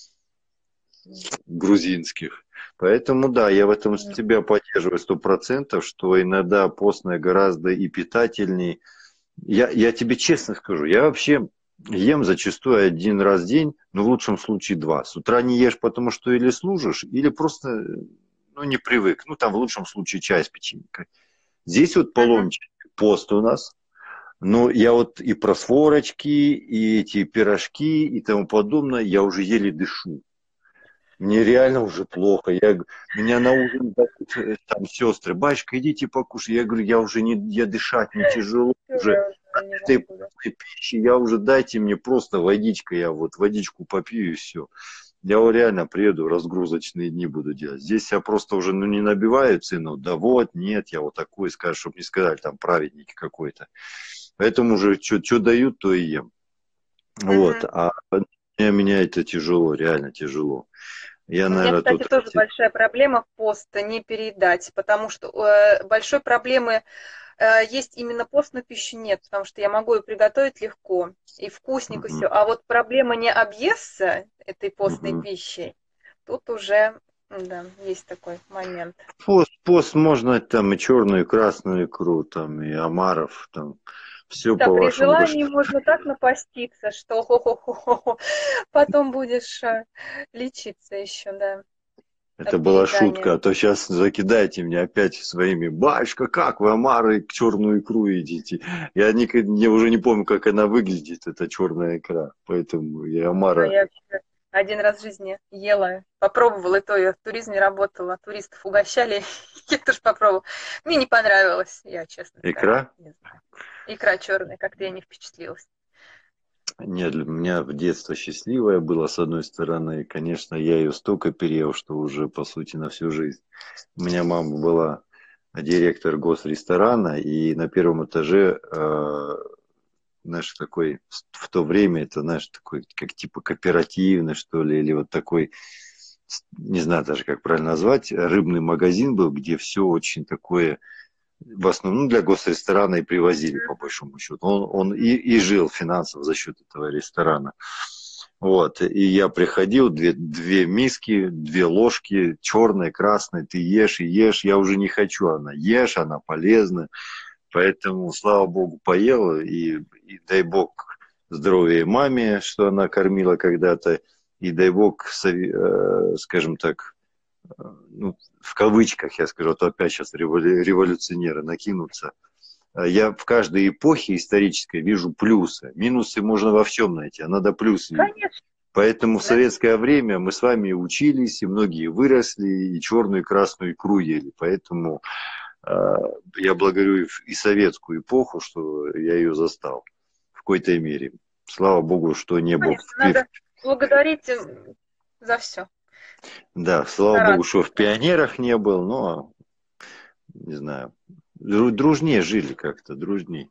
Грузинских. Поэтому, да, я в этом с тебя поддерживаю сто процентов, что иногда постное гораздо и питательней. Я, я тебе честно скажу, я вообще ем зачастую один раз в день, но в лучшем случае два. С утра не ешь, потому что или служишь, или просто ну, не привык. Ну, там в лучшем случае чай с печенькой. Здесь вот паломничный пост у нас. Но я вот и просворочки, и эти пирожки, и тому подобное, я уже еле дышу. Мне реально уже плохо. Я, меня на ужин там сестры, батюшка, идите покушать. Я говорю, я уже не, я дышать не тяжело. Уже от этой пищи я уже дайте мне просто водичка. Я вот водичку попью и все. Я вот реально приеду, разгрузочные дни буду делать. Здесь я просто уже ну, не набиваю цену. Да вот, нет, я вот такой скажу, чтобы не сказали, там праведники какой-то. Поэтому уже что дают, то и ем. Mm-hmm. Вот. А для меня это тяжело, реально тяжело. Я, У меня, наверное, кстати, тут... тоже большая проблема в пост не переедать, потому что э, большой проблемы э, есть именно постную пищу нет, потому что я могу ее приготовить легко и вкусненько mm-hmm. все. А вот проблема не объесться этой постной mm-hmm. пищей, тут уже да, есть такой момент. Пост, пост можно там и черную, и красную икру, там, и омаров, там. Все да, по при вашему желании душу. можно так напаститься, что хо-хо-хо-хо, потом будешь лечиться еще, да. Это была шутка, а то сейчас закидайте меня опять своими. Батюшка, как вы омары черную икру едите? Я, не, я уже не помню, как она выглядит, эта черная икра. Поэтому я омара... А я, один раз в жизни ела, попробовала, и то я в туризме работала, туристов угощали, я тоже попробовала. Мне не понравилось, я честно скажу. Икра? Не знаю. Икра черная, как-то я не впечатлилась. Нет, для меня в детство счастливое было, с одной стороны. И, конечно, я ее столько переел, что уже, по сути, на всю жизнь. У меня мама была директор госресторана, и на первом этаже, э, знаешь, такой, в то время это, знаешь, такой, как типа кооперативный, что ли, или вот такой, не знаю даже, как правильно назвать, рыбный магазин был, где все очень такое, в основном ну, для госресторана и привозили, по большому счету. Он, он и, и жил финансово за счет этого ресторана. Вот, и я приходил, две, две миски, две ложки, черные, красные, ты ешь и ешь, я уже не хочу, она ешь, она полезна, поэтому, слава богу, поел, и, и дай бог здоровья маме, что она кормила когда-то, и дай бог, скажем так, ну, в кавычках я скажу, а то опять сейчас революционеры накинутся. Я в каждой эпохе исторической вижу плюсы. Минусы можно во всем найти, а надо плюсы видеть. Конечно. Поэтому в советское время мы с вами учились, и многие выросли, и черную, и красную икру ели. Поэтому э, я благодарю и советскую эпоху, что я ее застал в какой-то мере. Слава богу, что не был. Конечно, надо благодарить за все. Да, слава Стараться. Богу, что в пионерах не был, но, не знаю, дружнее жили как-то, дружнее.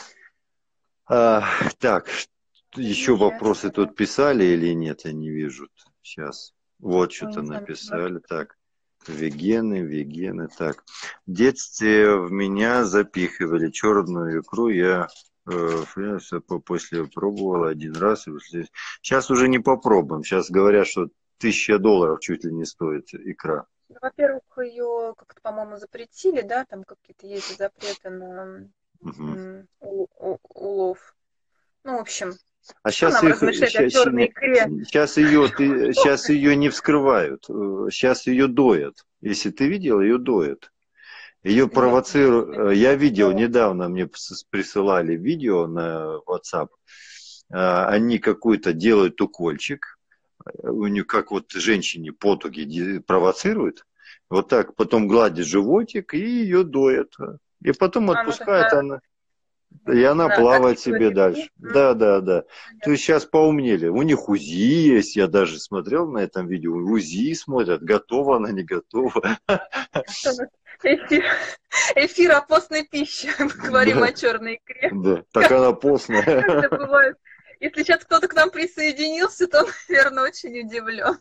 А, так, еще Сейчас. Вопросы тут писали или нет, я не вижу. Сейчас, вот что-то написали. Так, вегены, вегены, так. В детстве в меня запихивали черную икру, я э, после пробовала один раз. Сейчас уже не попробуем, сейчас говорят, что тысяча долларов чуть ли не стоит икра. Ну, во-первых, ее как-то, по-моему, запретили, да, там какие-то есть запреты на угу. улов. Ну, в общем, а сейчас, их, сейчас, сейчас, ее, ты, сейчас ее не вскрывают, сейчас ее доят. Если ты видел, ее доят. Ее провоцируют. Я видел недавно, мне присылали видео на WhatsApp. Они какой-то делают укольчик. У нее как вот женщине потуги провоцируют, вот так потом гладит животик и ее доят. И потом отпускает а, она. И она да, плавает себе дальше. Mm-hmm. Да, да, да. Mm-hmm. То есть сейчас поумнели. У них УЗИ есть. Я даже смотрел на этом видео. УЗИ смотрят, готова она, не готова. Эфир, эфир о постной пище. Мы говорим да. о черной икре. Да, так она постная. Это бывает. Если сейчас кто-то к нам присоединился, то он, наверное, очень удивлен.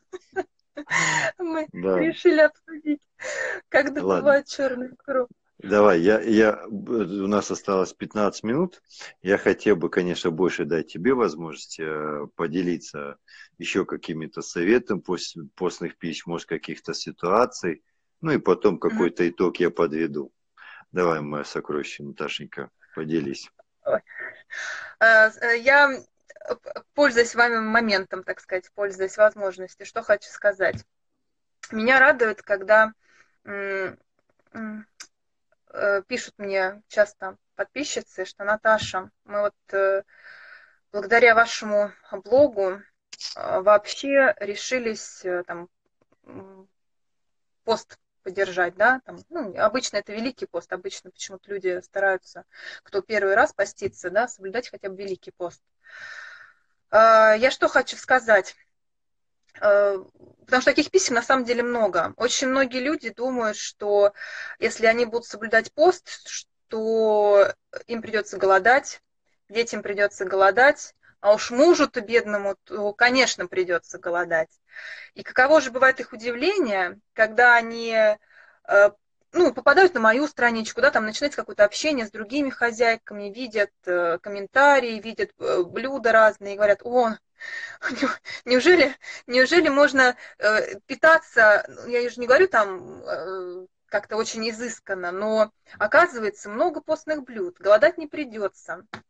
Мы да. решили обсудить, как добывать черную икру. Давай, я, я, у нас осталось пятнадцать минут. Я хотел бы, конечно, больше дать тебе возможность поделиться еще какими-то советами после постных пищ, может, каких-то ситуаций. Ну и потом какой-то mm-hmm. итог я подведу. Давай, моя сокровище, Наташенька, поделись. Я, пользуясь вами моментом, так сказать, пользуясь возможностью, что хочу сказать. Меня радует, когда пишут мне часто подписчицы, что Наташа, мы вот благодаря вашему блогу вообще решились там пост поддержать, да, там, ну, обычно это Великий пост, обычно почему-то люди стараются, кто первый раз постится, да, соблюдать хотя бы Великий пост. Я что хочу сказать, потому что таких писем на самом деле много. Очень многие люди думают, что если они будут соблюдать пост, что им придется голодать, детям придется голодать, а уж мужу-то бедному, то, конечно, придется голодать. И каково же бывает их удивление, когда они ну, попадают на мою страничку, да, там начинается какое-то общение с другими хозяйками, видят комментарии, видят блюда разные, и говорят: о, неужели, неужели можно питаться, я же не говорю там как-то очень изысканно, но оказывается много постных блюд, голодать не придется.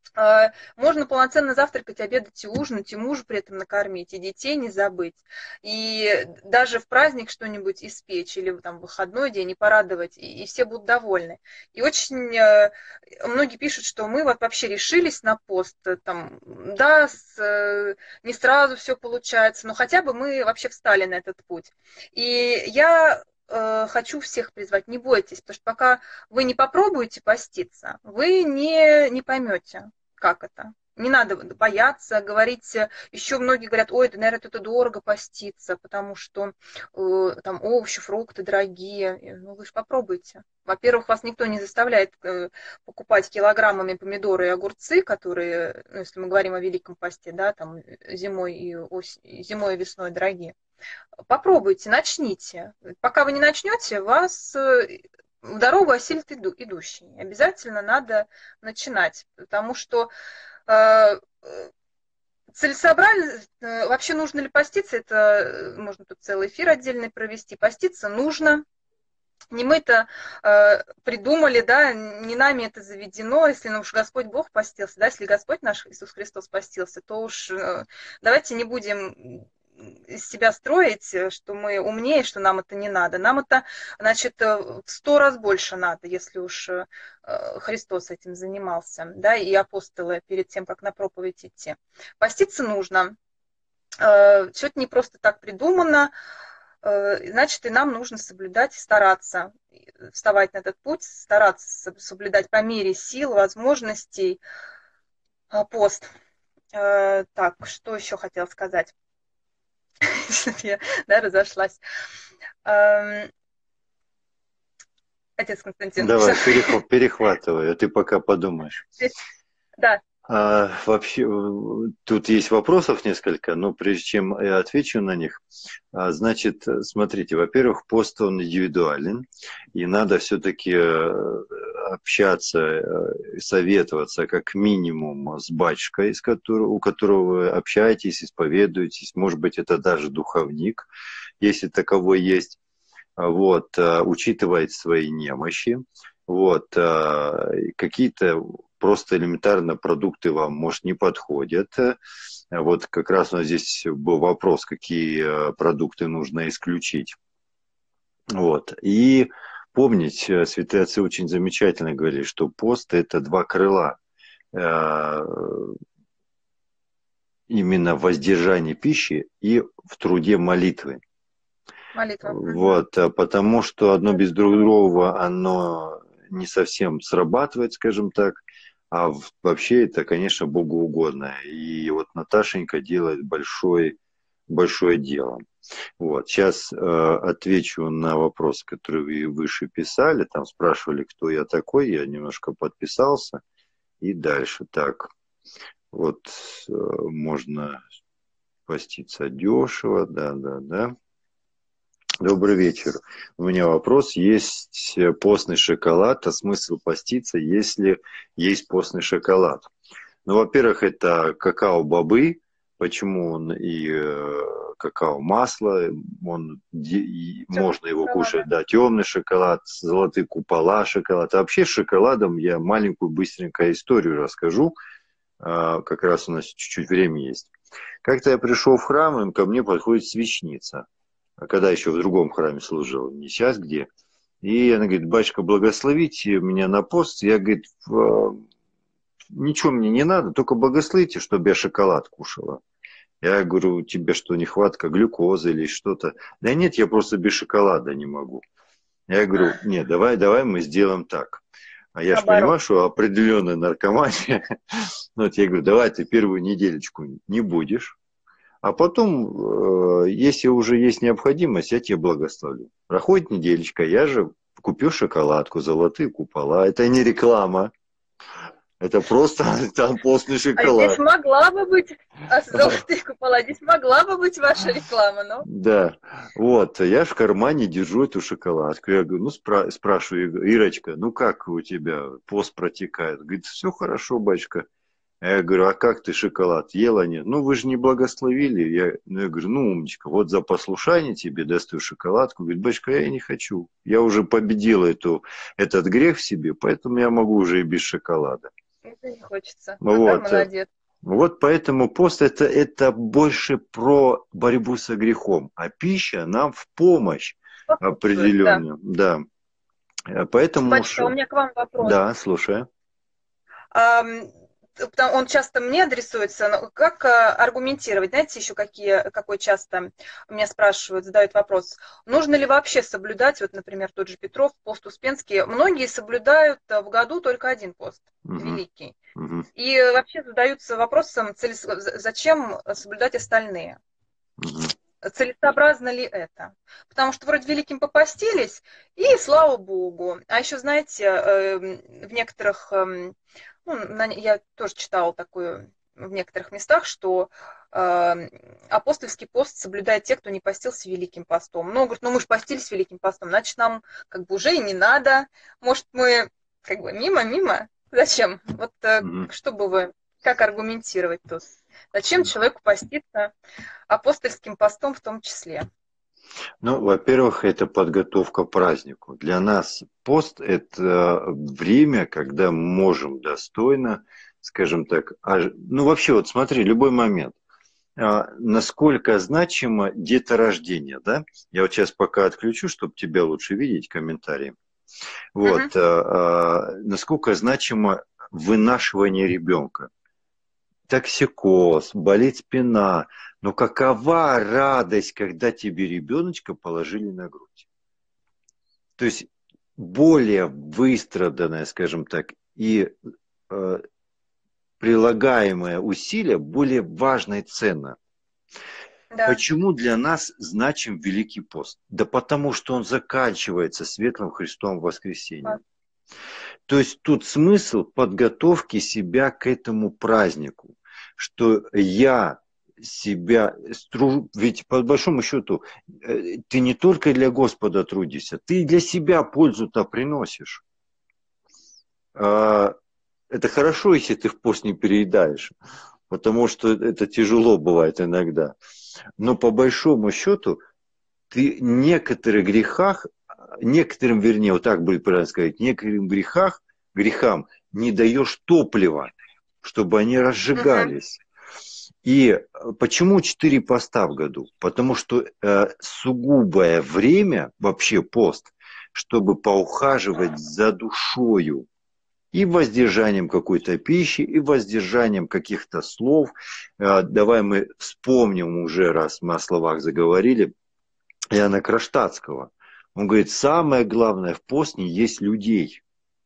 Можно полноценно завтракать, обедать и ужинать, и мужа при этом накормить, и детей не забыть. И даже в праздник что-нибудь испечь, или там в выходной день, и порадовать, и, и все будут довольны. И очень э, многие пишут, что мы вот вообще решились на пост, там, да, с, э, не сразу все получается, но хотя бы мы вообще встали на этот путь. И я э, хочу всех призвать, не бойтесь, потому что пока вы не попробуете поститься, вы не, не поймете. Как это? Не надо бояться, говорить. Еще многие говорят, ой, это, наверное, это дорого поститься, потому что э, там овощи, фрукты дорогие. Ну, вы же попробуйте. Во-первых, вас никто не заставляет э, покупать килограммами помидоры и огурцы, которые, ну, если мы говорим о Великом посте, да, там зимой и, ось... зимой и весной дорогие. Попробуйте, начните. Пока вы не начнете, вас в дорогу осилит иду, идущий. Обязательно надо начинать, потому что э, целесообразно, э, вообще нужно ли поститься, это можно тут целый эфир отдельный провести. Поститься нужно. Не мы это э, придумали, да, не нами это заведено. Если ну, уж Господь Бог постился, да, если Господь наш Иисус Христос постился, то уж э, давайте не будем из себя строить, что мы умнее, что нам это не надо. Нам это, значит, в сто раз больше надо, если уж Христос этим занимался, да, и апостолы перед тем, как на проповедь идти. Поститься нужно. Все это не просто так придумано, значит, и нам нужно соблюдать, стараться вставать на этот путь, стараться соблюдать по мере сил, возможностей пост. Так, что еще хотела сказать? Я, да, разошлась. Отец Константин. Давай, перехват, перехватывай, а ты пока подумаешь. Да. А, вообще, тут есть вопросов несколько, но прежде чем я отвечу на них, а, значит, смотрите, во-первых, пост он индивидуален, и надо все-таки общаться, советоваться как минимум с батюшкой, с которого, у которого вы общаетесь, исповедуетесь, может быть, это даже духовник, если таковой есть, вот, учитывать свои немощи, вот, какие-то просто элементарно продукты вам, может, не подходят. Вот как раз у нас здесь был вопрос, какие продукты нужно исключить. Вот. И помнить, святые отцы очень замечательно говорили, что пост – это два крыла. Именно в воздержании пищи и в труде молитвы. Молитва. Вот, потому что одно без другого, оно не совсем срабатывает, скажем так. А вообще это, конечно, Богу угодно. И вот Наташенька делает большое, большое дело. Вот. Сейчас э, отвечу на вопрос, который вы выше писали. Там спрашивали, кто я такой. Я немножко подписался. И дальше. Так, вот э, можно поститься дешево. Да, да, да. Добрый вечер. У меня вопрос. Есть постный шоколад, а смысл поститься, если есть постный шоколад? Ну, во-первых, это какао-бобы. Почему он и э, какао-масло, он, и можно его шоколад. Кушать, да, темный шоколад, золотые купола шоколад. А вообще с шоколадом я маленькую быстренькую историю расскажу. Э, как раз у нас чуть-чуть времени есть. Как-то я пришел в храм, и ко мне подходит священница. А когда еще в другом храме служил, не сейчас где. И она говорит, батюшка, благословите меня на пост. Я, говорит, ничего мне не надо, только благословите, чтобы я шоколад кушала. Я говорю, тебе что, нехватка глюкозы или что-то? Да нет, я просто без шоколада не могу. Я говорю, нет, давай, давай мы сделаем так. А я же понимаю, что определенная наркомания. Вот я говорю, давай ты первую неделечку не будешь. А потом, если уже есть необходимость, я тебе благословлю. Проходит неделечка, я же купил шоколадку, золотые купола. Это не реклама. Это просто там постный шоколад. А здесь могла бы быть золотые купола, здесь могла бы быть ваша реклама, но... Да, вот, я в кармане держу эту шоколадку. Я говорю, ну, спра- спрашиваю, Ирочка, ну как у тебя пост протекает? Говорит, все хорошо, батюшка. Я говорю, а как ты шоколад ела? Нет. Ну, вы же не благословили. Я, ну, я говорю, ну, умничка, вот за послушание тебе достаю шоколадку. Говорит, батюшка, я не хочу. Я уже победила эту, этот грех в себе, поэтому я могу уже и без шоколада. Это не хочется. Ну да, Вот. молодец. Вот поэтому пост это, это больше про борьбу со грехом, а пища нам в помощь Способствует, да. определенную. Да. Поэтому, Батюшка, у ш- меня к вам вопрос. да, слушай. Ам, потому- Он часто мне адресуется, но как а, аргументировать? Знаете, еще какие, какой часто меня спрашивают, задают вопрос. Нужно ли вообще соблюдать, вот, например, тот же Петров, пост Успенский. Многие соблюдают а, в году только один пост, Мгм, великий. мгм, И вообще задаются вопросом, целес- зачем соблюдать остальные? мгм, Целесообразно ли это? Потому что вроде великим попастились, и слава богу. А еще, знаете, эм, в некоторых, эм, ну, на- я тоже читала такую в некоторых местах, что эм, апостольский пост соблюдают те, кто не постился великим постом. Ну, говорят, ну мы же постились великим постом, значит, нам как бы уже и не надо. Может, мы как бы мимо-мимо? Зачем? Вот э, мгм. что бы вы, как аргументировать тут? Зачем человеку поститься? Апостольским постом в том числе. Ну, во-первых, это подготовка к празднику. Для нас пост – это время, когда мы можем достойно, скажем так, ож- ну вообще вот смотри, любой момент. А, насколько значимо деторождение, да? Я вот сейчас пока отключу, чтобы тебя лучше видеть, комментарии. Мгм. Вот, а, а, насколько значимо вынашивание ребенка. Токсикоз, болит спина. Но какова радость, когда тебе ребеночка положили на грудь? То есть более выстраданное, скажем так, и э, прилагаемое усилие более важно и ценно. Да. Почему для нас значим Великий пост? Да потому что он заканчивается светлым Христом А, воскресением. То есть тут смысл подготовки себя к этому празднику, что я себя, стру- ведь по большому счету э, ты не только для Господа трудишься, ты и для себя пользу-то приносишь. А, Это хорошо, если ты в пост не переедаешь, потому что это тяжело бывает иногда. Но по большому счету ты некоторых грехах, некоторым, вернее, вот так будет правильно сказать, некоторым грехах, грехам не даешь топлива, чтобы они мгм. разжигались. И почему четыре поста в году? Потому что э, сугубое время, вообще пост, чтобы поухаживать за душою. И воздержанием какой-то пищи, и воздержанием каких-то слов. Э, давай мы вспомним уже, раз мы о словах заговорили, Иоанна Кронштадтского. Он говорит, самое главное в пост не есть людей.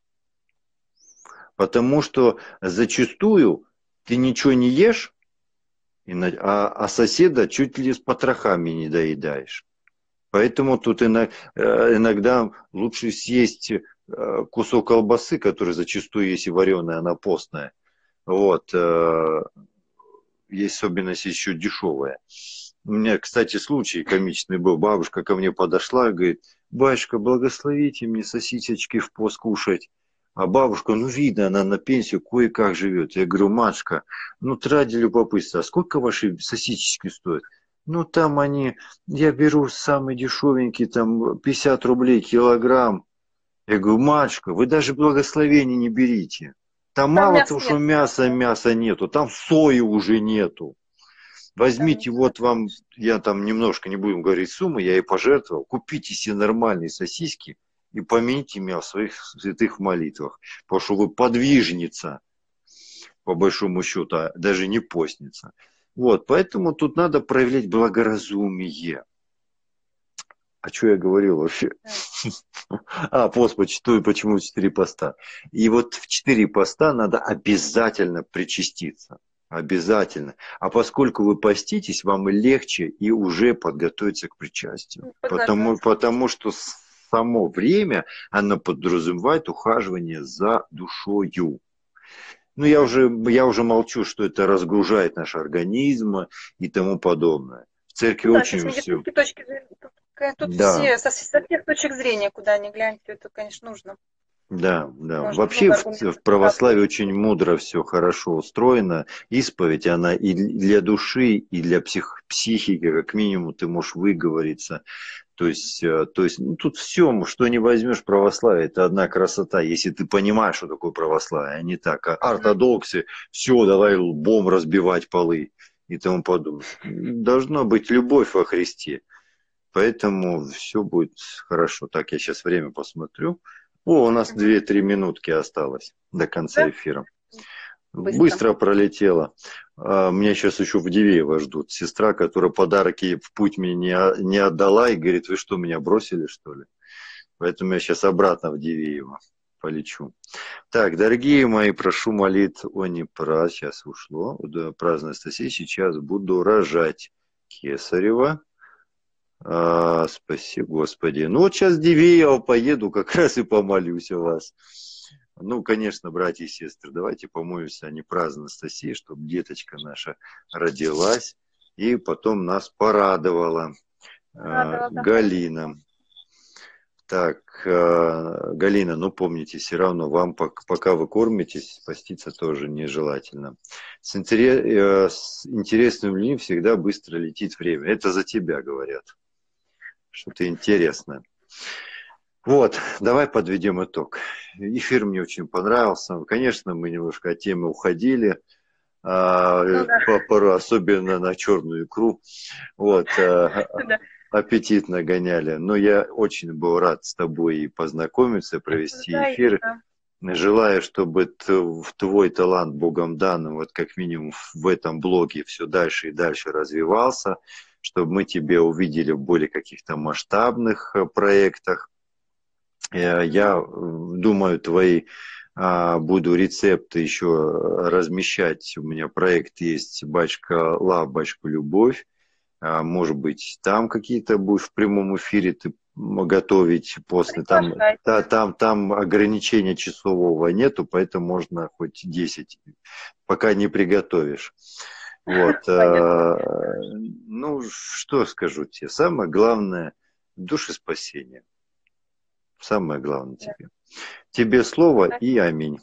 Потому что зачастую ты ничего не ешь, а, а соседа чуть ли с потрохами не доедаешь. Поэтому тут иногда лучше съесть кусок колбасы, который зачастую, если вареная, она постная. Вот. Есть особенность еще дешевая. У меня, кстати, случай комичный был. Бабушка ко мне подошла и говорит, батюшка, благословите мне сосисочки в пост кушать. А бабушка, ну видно, она на пенсию кое-как живет. Я говорю, матушка, ну ради любопытства, а сколько ваши сосисочки стоят? Ну там они, я беру самый дешевенький, там пятьдесят рублей килограмм. Я говорю, матушка, вы даже благословения не берите. Там Там мало того, мяса что нет. мяса, мяса нету, там сои уже нету. Там Возьмите, ничего, вот вам, я там немножко, не будем говорить суммы, я и пожертвовал, купите себе нормальные сосиски и помяните меня в своих святых молитвах, потому что вы подвижница, по большому счету, а даже не постница. Вот, поэтому тут надо проявлять благоразумие. А что я говорил вообще? да. А, пост почитаю, почему четыре поста. И вот в четыре поста надо обязательно причаститься. Обязательно. А поскольку вы поститесь, вам и легче и уже подготовиться к причастию. Потому, Подготовиться. потому что само время, оно подразумевает ухаживание за душою. Ну, я Мгм. уже, я уже молчу, что это разгружает наш организм и тому подобное. В церкви Ну да, сейчас очень все. медицинские точки зрения. Тут, э, тут Да, все, со, со всех точек зрения, куда ни глянь, всё это, конечно, нужно. да, да. Можно Вообще много в, в аргументов православии подобрать. очень мудро все хорошо устроено. Исповедь, она и для души, и для псих, психики, как минимум, ты можешь выговориться. То есть, э, то есть ну, тут все, что не возьмешь православие, это одна красота, если ты понимаешь, что такое православие, а не так. А Мгм. ортодоксы, все, давай лбом разбивать полы и тому подобное. Должна быть любовь во Христе. Поэтому все будет хорошо. Так, я сейчас время посмотрю. О, у нас Мгм. две-три минутки осталось до конца Да, эфира. быстро. Быстро пролетело. А, Меня сейчас еще в Дивеево ждут. Сестра, которая подарки в путь мне не, о- не отдала, и говорит, вы что, меня бросили, что ли? Поэтому я сейчас обратно в Дивеево полечу. Так, дорогие мои, прошу молит о непра... Сейчас ушло. Да, праздная Анастасия. Сейчас буду рожать Кесарева. А, спаси Господи. Ну вот сейчас в Дивеево поеду, как раз и помолюсь о вас. Ну, конечно, братья и сестры, давайте помолимся о непраздной Анастасии, чтобы деточка наша родилась и потом нас порадовала. А, Рада, да. Галина. Так, а, Галина, ну помните, все равно вам, пок- пока вы кормитесь, поститься тоже нежелательно. С, интерес, э, с интересным людьми всегда быстро летит время. Это за тебя говорят. Что-то интересное. Вот, давай подведем итог. Эфир мне очень понравился. Конечно, мы немножко от темы уходили, а, Ну да, по пору, особенно на черную икру. Вот, а, да. аппетитно гоняли. Но я очень был рад с тобой и познакомиться, провести эфир. Взаимно. Желаю, чтобы т- твой талант Богом данным, вот как минимум в этом блоге все дальше и дальше развивался, чтобы мы тебя увидели в более каких-то масштабных э, проектах. Э, Я э, думаю, твои а, буду рецепты еще размещать. У меня проект есть «Бачка Лав, Бачка Любовь». А, Может быть, там какие-то будешь в прямом эфире ты м, готовить постные. Там, та- Приглашайте. там, там ограничения часового нету, поэтому можно хоть десять, пока не приготовишь. Вот. Понятно. а, Ну, что скажу тебе? Самое главное – душеспасение. Самое главное Да. тебе. Тебе слово и аминь.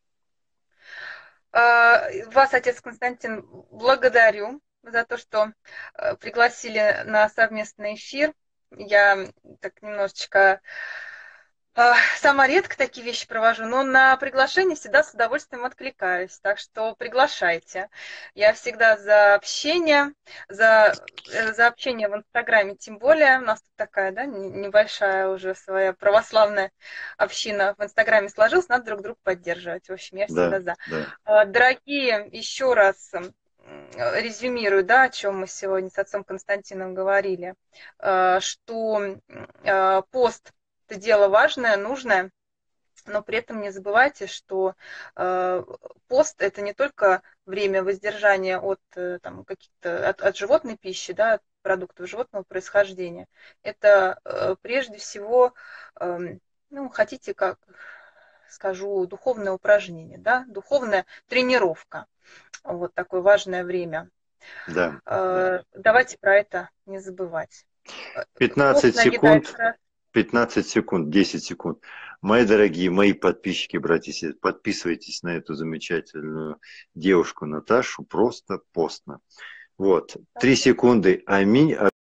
А, Вас, отец Константин, благодарю за то, что э, пригласили на совместный эфир. Я так немножечко а, сама редко такие вещи провожу, но на приглашение всегда с удовольствием откликаюсь. Так что приглашайте. Я всегда за общение, за, э, за общение в Инстаграме, тем более. У нас тут такая, да, н- небольшая уже своя православная община в Инстаграме сложилась, надо друг друга поддерживать. В общем, я Да, всегда за. да. А, Дорогие, еще раз м, резюмирую, да, о чем мы сегодня с отцом Константином говорили, а, что м, а, пост это дело важное, нужное, но при этом не забывайте, что э, пост это не только время воздержания от, э, там, каких-то, от, от животной пищи, да, от продуктов животного происхождения. Это э, прежде всего, э, ну, хотите, как скажу, духовное упражнение, да, духовная тренировка. Вот такое важное время. Да, да. Э, давайте про это не забывать. Э, пятнадцать Постная еда секунд. это пятнадцать секунд, десять секунд. Мои дорогие, мои подписчики, братья и сестры, подписывайтесь на эту замечательную девушку Наташу, просто постно. Вот, три секунды, аминь.